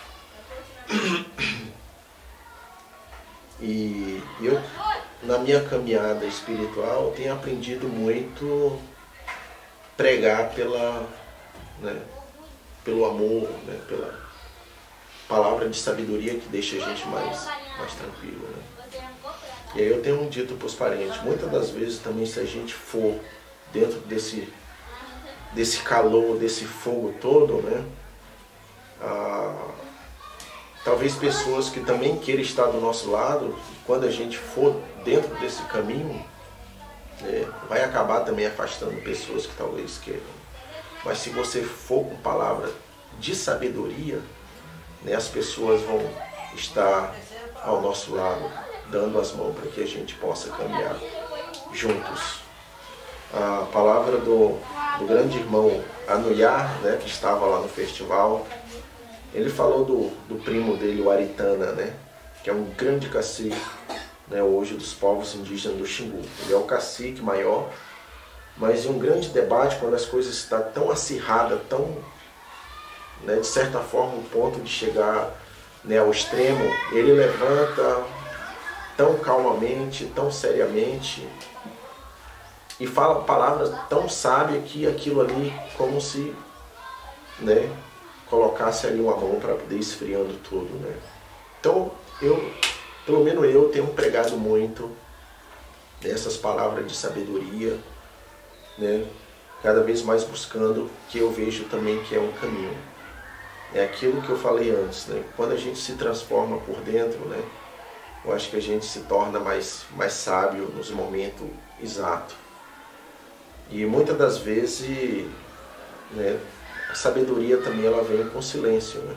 E eu, na minha caminhada espiritual, tenho aprendido muito pregar pela, né, pelo amor, né? Pela palavra de sabedoria que deixa a gente mais, mais tranquilo, né? E aí eu tenho um dito para os parentes, muitas das vezes também, se a gente for dentro desse, desse calor, desse fogo todo, né? Ah, talvez pessoas que também queiram estar do nosso lado, quando a gente for dentro desse caminho, né, vai acabar também afastando pessoas que talvez queiram. Mas se você for com palavra de sabedoria, né, as pessoas vão estar ao nosso lado, dando as mãos para que a gente possa caminhar juntos. A palavra do, do grande irmão Anuyar, né, que estava lá no festival, ele falou do, do primo dele, o Aritana, né, que é um grande cacique, né, hoje dos povos indígenas do Xingu. Ele é o cacique maior, mas em um grande debate, quando as coisas estão tão acirradas, tão, né, de certa forma, o ponto de chegar, né, ao extremo, ele levanta tão calmamente, tão seriamente, e fala palavras tão sábias que aquilo ali, como se, né, colocasse ali uma mão para poder esfriando tudo, né? Então, eu, pelo menos eu, tenho pregado muito essas palavras de sabedoria, né? Cada vez mais buscando, que eu vejo também que é um caminho. É aquilo que eu falei antes, né? Quando a gente se transforma por dentro, né, eu acho que a gente se torna mais, mais sábio nos momentos exatos. E muitas das vezes, né, a sabedoria também ela vem com silêncio, né?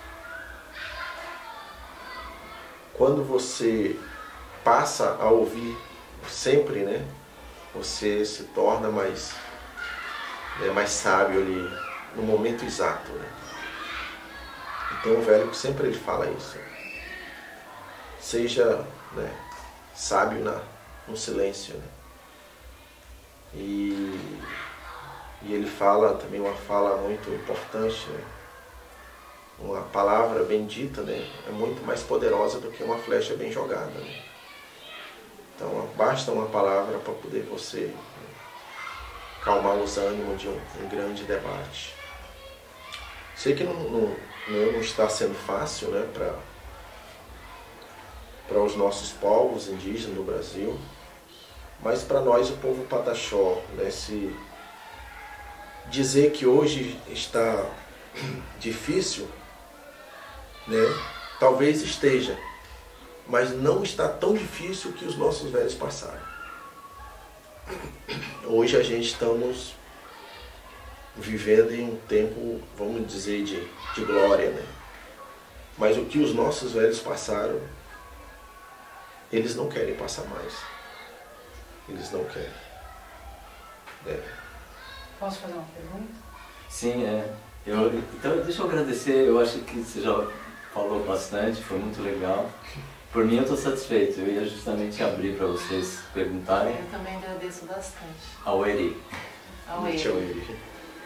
Quando você passa a ouvir sempre, né, você se torna mais, né, mais sábio ali no momento exato, né? Então o velho sempre ele fala isso. Seja, né, sábio na, no silêncio, né? E, e ele fala também uma fala muito importante, né? Uma palavra bendita, né, é muito mais poderosa do que uma flecha bem jogada, né? Então basta uma palavra para poder você, né, calmar os ânimos de um, um grande debate. Sei que não, não, não está sendo fácil, né, para para os nossos povos indígenas do Brasil, mas para nós, o povo pataxó, né, se dizer que hoje está difícil, né, talvez esteja, mas não está tão difícil que os nossos velhos passaram. Hoje a gente estamos vivendo em um tempo, vamos dizer, de, de glória, né? Mas o que os nossos velhos passaram, eles não querem passar mais. Eles não querem. É. Posso fazer uma pergunta? Sim, é. Eu, então, deixa eu agradecer, eu acho que você já falou bastante, foi muito legal. Por mim eu estou satisfeito, eu ia justamente abrir para vocês perguntarem. Eu também agradeço bastante. Ao Eri. Ao Eri.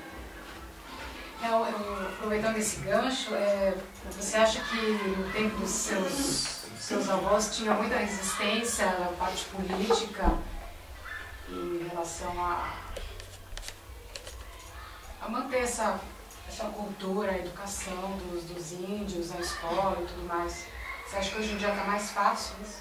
É, eu, eu, aproveitando esse gancho, é, você acha que no tempo dos seus, seus avós tinha muita resistência na parte política em relação a, a manter essa, essa cultura, a educação dos, dos índios, a escola e tudo mais? Você acha que hoje em dia está mais fácil isso?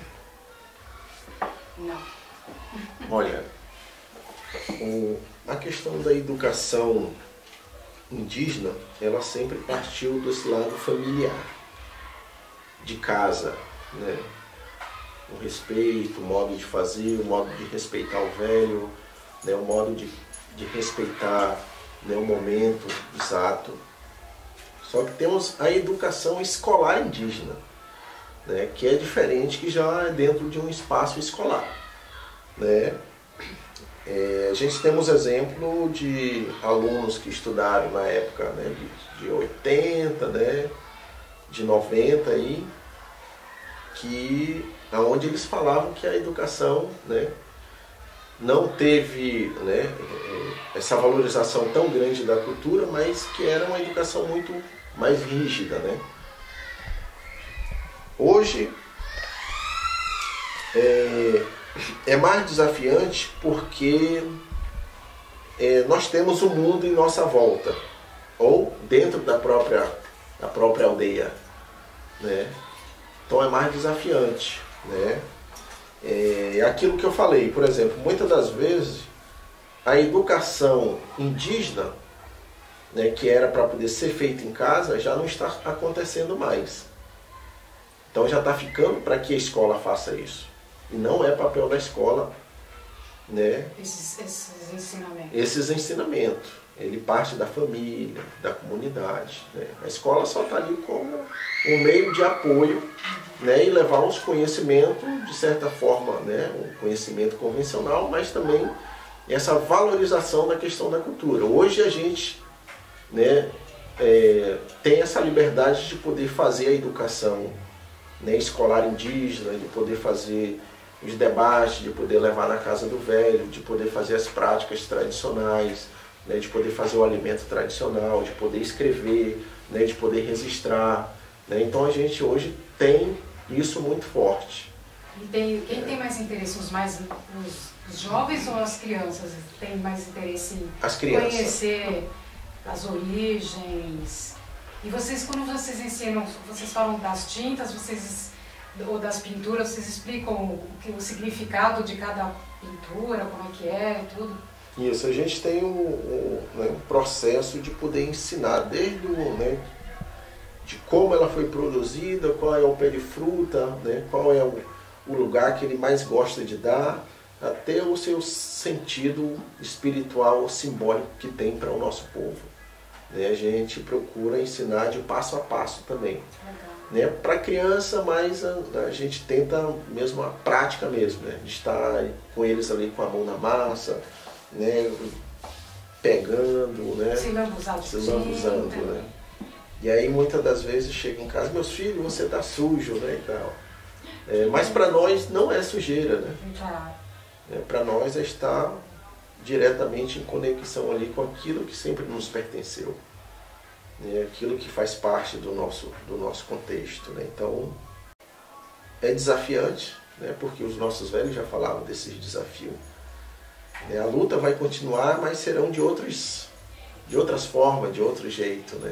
Não. Olha, o, a questão da educação indígena, ela sempre partiu desse lado familiar, de casa, né? O respeito, o modo de fazer, o modo de respeitar o velho, né? O modo de, de respeitar, né, o momento exato. Só que temos a educação escolar indígena, né, que é diferente, que já é dentro de um espaço escolar, né? É, a gente temos exemplo de alunos que estudaram na época, né, de, de oitenta, né, de noventa, aí, que, onde eles falavam que a educação, né, não teve, né, essa valorização tão grande da cultura, mas que era uma educação muito mais rígida, né? Hoje é, é mais desafiante porque é, nós temos o mundo em nossa volta, ou dentro da própria, da própria aldeia, né? Então é mais desafiante, né? É aquilo que eu falei, por exemplo, muitas das vezes a educação indígena, né, que era para poder ser feita em casa, já não está acontecendo mais. Então já está ficando para que a escola faça isso. E não é papel da escola, né, esses, esses ensinamentos. Esses ensinamentos. Ele parte da família, da comunidade, né? A escola só está ali como um meio de apoio, né, e levar os conhecimentos, de certa forma, né, um conhecimento convencional, mas também essa valorização da questão da cultura. Hoje a gente, né, é, tem essa liberdade de poder fazer a educação, né, escolar indígena, de poder fazer os debates, de poder levar na casa do velho, de poder fazer as práticas tradicionais, né, de poder fazer o alimento tradicional, de poder escrever, né, de poder registrar, né? Então a gente hoje tem isso muito forte. E tem, quem é. tem mais interesse, os, mais, os, os jovens ou as crianças têm mais interesse em as crianças. Conhecer as origens? E vocês, quando vocês ensinam, vocês falam das tintas, vocês, ou das pinturas, vocês explicam o, o significado de cada pintura, como é que é, tudo? Isso, a gente tem um, um, né, um processo de poder ensinar, desde o, né, de como ela foi produzida, qual é o pé de fruta, né, qual é o, o lugar que ele mais gosta de dar, até o seu sentido espiritual, simbólico que tem para o nosso povo. Né, a gente procura ensinar de passo a passo também. Né, para a criança, mas a, a gente tenta mesmo a prática mesmo, né, de estar com eles ali com a mão na massa, né, pegando, né, se lambuzando, se lambuzando, né. E aí muitas das vezes chega em casa, meus filhos, você tá sujo, né, e tal. É, mas para nós não é sujeira, né. É, para nós é estar diretamente em conexão ali com aquilo que sempre nos pertenceu, né, aquilo que faz parte do nosso, do nosso contexto, né. Então é desafiante, né, porque os nossos velhos já falavam desses desafios. A luta vai continuar, mas serão de, outros, de outras formas, de outro jeito, né?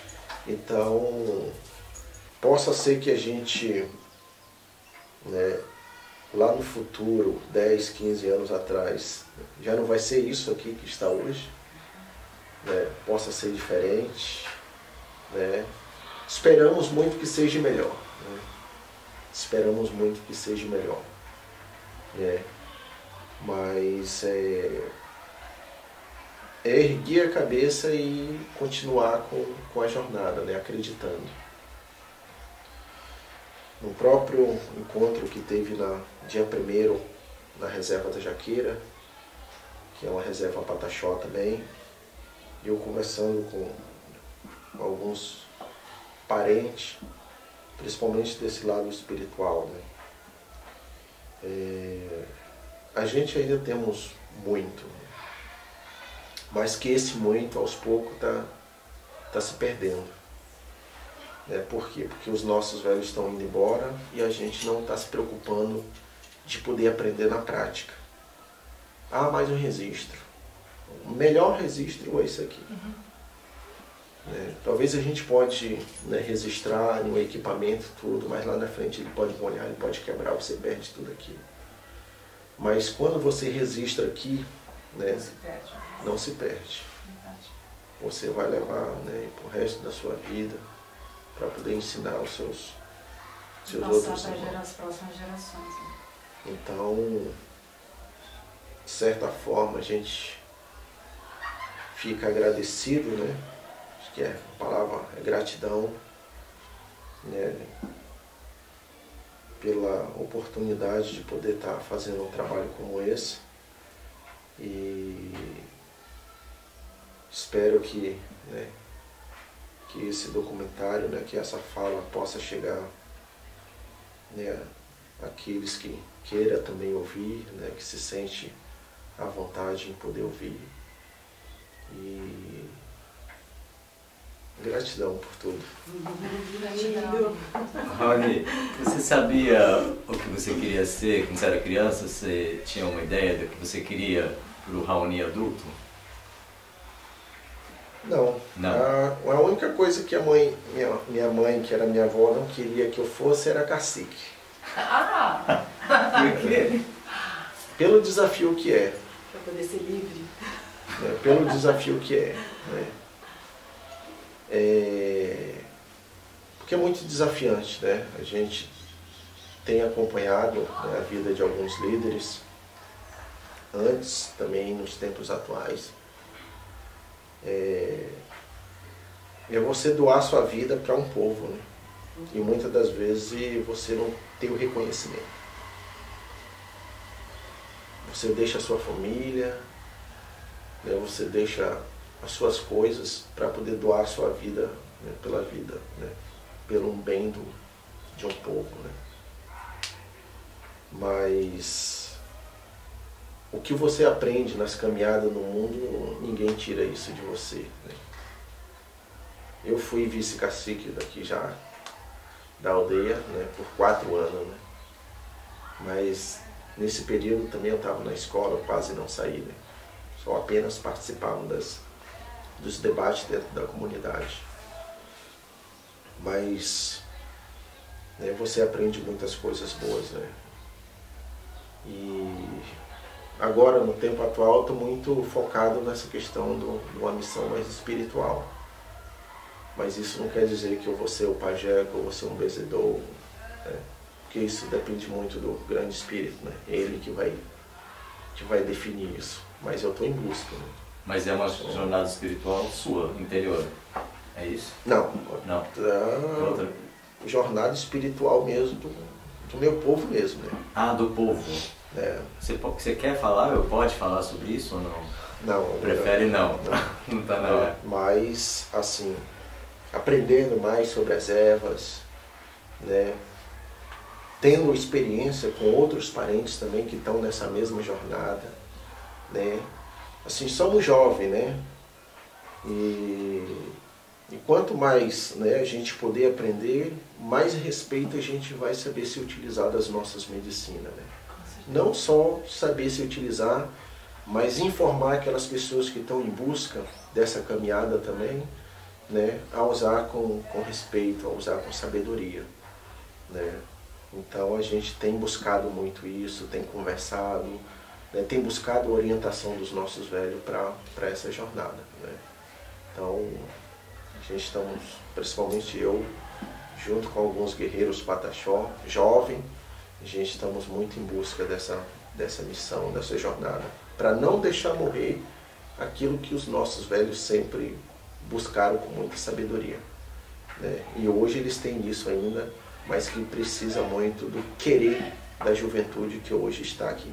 Então, possa ser que a gente, né, lá no futuro, dez, quinze anos atrás, já não vai ser isso aqui que está hoje, né? Possa ser diferente, né? Esperamos muito que seja melhor, né? Esperamos muito que seja melhor, né? Mas é, é erguer a cabeça e continuar com, com a jornada, né? Acreditando. No próprio encontro que teve na dia primeiro na reserva da Jaqueira, que é uma reserva Pataxó também, eu conversando com alguns parentes, principalmente desse lado espiritual, né? É, a gente ainda temos muito, mas que esse muito aos poucos está tá se perdendo. Né? Por quê? Porque os nossos velhos estão indo embora e a gente não está se preocupando de poder aprender na prática. Ah, mais um registro. O melhor registro é isso aqui. Uhum. Né? Talvez a gente pode, né, registrar no equipamento tudo, mas lá na frente ele pode molhar, ele pode quebrar, você perde tudo aquilo. Mas quando você registra aqui, né, não se perde. Não se perde. Você vai levar, né, para o resto da sua vida para poder ensinar os seus, seus outros irmãos. Passar para as próximas gerações. Né? Então, de certa forma, a gente fica agradecido, né? Acho que é, a palavra é gratidão, né? Pela oportunidade de poder estar fazendo um trabalho como esse, e espero que, né, que esse documentário, né, que essa fala possa chegar, né, àqueles que queira também ouvir, né, que se sente à vontade em poder ouvir, e gratidão por tudo. Gratidão. Raoni, você sabia o que você queria ser quando você era criança? Você tinha uma ideia do que você queria para o Raoni adulto? Não. Não. A, a única coisa que a mãe, minha, minha mãe, que era minha avó, não queria que eu fosse era cacique. Ah! Por quê? Pelo desafio que é. Para poder ser livre. Né? Pelo desafio que é, né? É. Porque é muito desafiante, né? A gente tem acompanhado, né, a vida de alguns líderes, antes, também nos tempos atuais. É, é você doar sua vida para um povo, né? E muitas das vezes você não tem o reconhecimento. Você deixa a sua família, né? Você deixa as suas coisas para poder doar a sua vida, né? Pela vida, né? Pelo bem do, de um povo, né? Mas o que você aprende nas caminhadas no mundo, ninguém tira isso de você, né? Eu fui vice-cacique daqui já, da aldeia, né, por quatro anos, né? Mas nesse período também eu estava na escola, quase não saí, né? Só apenas participava das, dos debates dentro da comunidade. Mas, né, você aprende muitas coisas boas, né? E agora, no tempo atual, estou muito focado nessa questão do, de uma missão mais espiritual. Mas isso não quer dizer que eu vou ser o pajé, que eu vou ser um benzedor, né? Porque isso depende muito do grande espírito, né? Ele que vai, que vai definir isso. Mas eu estou em busca, né? Mas é uma jornada espiritual sua, interior, é isso? Não. Não. É Outra. Jornada espiritual mesmo, do, do meu povo mesmo, né? Ah, do povo. É. Você, você quer falar, eu pode falar sobre isso ou não? Não. Prefere não? Não, Não tá na hora. mas, assim, aprendendo mais sobre as ervas, né? Tendo experiência com outros parentes também que estão nessa mesma jornada, né? Assim, somos jovens, né? E, e quanto mais, né, a gente poder aprender, mais respeito a gente vai saber se utilizar das nossas medicinas, né? Não só saber se utilizar, mas informar aquelas pessoas que estão em busca dessa caminhada também, né, a usar com, com respeito, a usar com sabedoria, né? Então a gente tem buscado muito isso, tem conversado, né, tem buscado a orientação dos nossos velhos para essa jornada, né? Então a gente estamos, principalmente eu, junto com alguns guerreiros pataxó, jovem, a gente estamos muito em busca dessa, dessa missão, dessa jornada, para não deixar morrer aquilo que os nossos velhos sempre buscaram com muita sabedoria, né? E hoje eles têm isso ainda, mas que precisa muito do querer da juventude que hoje está aqui.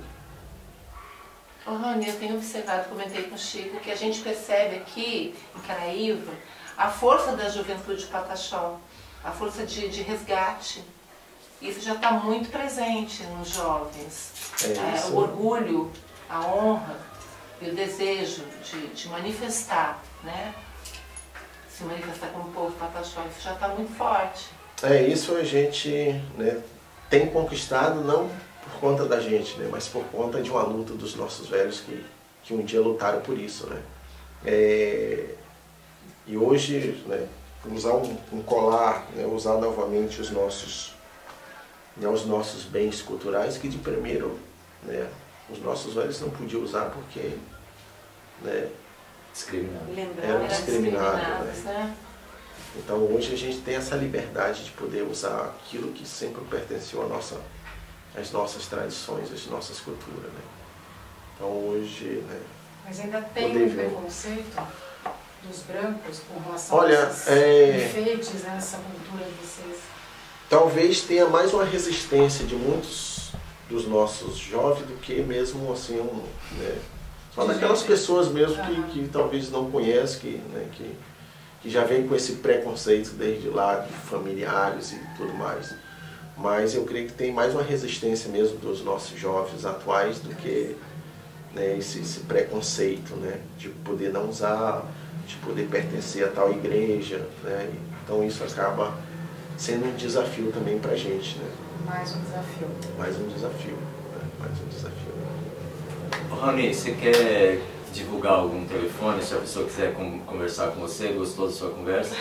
Ô Rony, eu tenho observado, comentei com o Chico, que a gente percebe aqui em Caraíva a força da juventude pataxó, a força de, de resgate. Isso já está muito presente nos jovens. É é, o orgulho, a honra e o desejo de, de manifestar, né? Se manifestar como povo pataxó, isso já está muito forte. É, isso a gente, né, tem conquistado não por conta da gente, né, mas por conta de uma luta dos nossos velhos que, que um dia lutaram por isso, né? É, e hoje, né, usar um, um colar, né, usar novamente os nossos, né, os nossos bens culturais, que de primeiro, né, os nossos velhos não podiam usar porque, né, Discriminado. eram discriminados, discriminados, né? né? Então hoje a gente tem essa liberdade de poder usar aquilo que sempre pertenceu à nossa, às nossas tradições, às nossas culturas, né? Então hoje, né, Mas ainda tem poder um ver. preconceito dos brancos com relação Olha, a esses é, enfeites, né, essa cultura de vocês. talvez tenha mais uma resistência de muitos dos nossos jovens do que mesmo assim, um, né, só daquelas pessoas mesmo que, que talvez não conhecem, que, né, que, que já vem com esse preconceito desde lá, de familiares e tudo mais. Mas eu creio que tem mais uma resistência mesmo dos nossos jovens atuais do que, né, esse, esse preconceito, né, de poder não usar, de poder pertencer a tal igreja, né? Então isso acaba sendo um desafio também para a gente, né? Mais um desafio. Mais um desafio, né? Mais um desafio. Rony, você quer divulgar algum telefone, se a pessoa quiser com, conversar com você, gostou da sua conversa?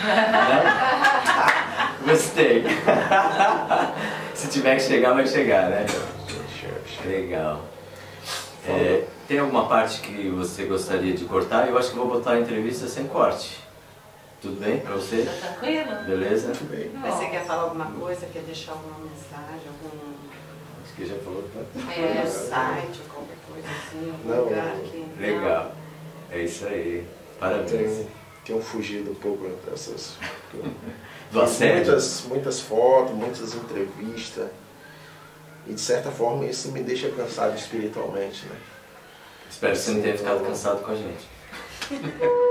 Não? Gostei. Se tiver que chegar, vai chegar, né? Legal. É, tem alguma parte que você gostaria de cortar? Eu acho que vou botar a entrevista sem corte. Tudo bem pra você? Tá tranquilo? Beleza? Muito bem. Mas você quer falar alguma coisa, quer deixar alguma mensagem, algum Acho que já falou. é, site, qualquer coisa assim, algum Não, lugar que... Legal. É isso aí. Parabéns. Tenho, tenho fugido um pouco dessas... Do assédio? Muitas, muitas fotos, muitas entrevistas. E de certa forma isso me deixa cansado espiritualmente, né? Espero que você não tenha ficado cansado com a gente.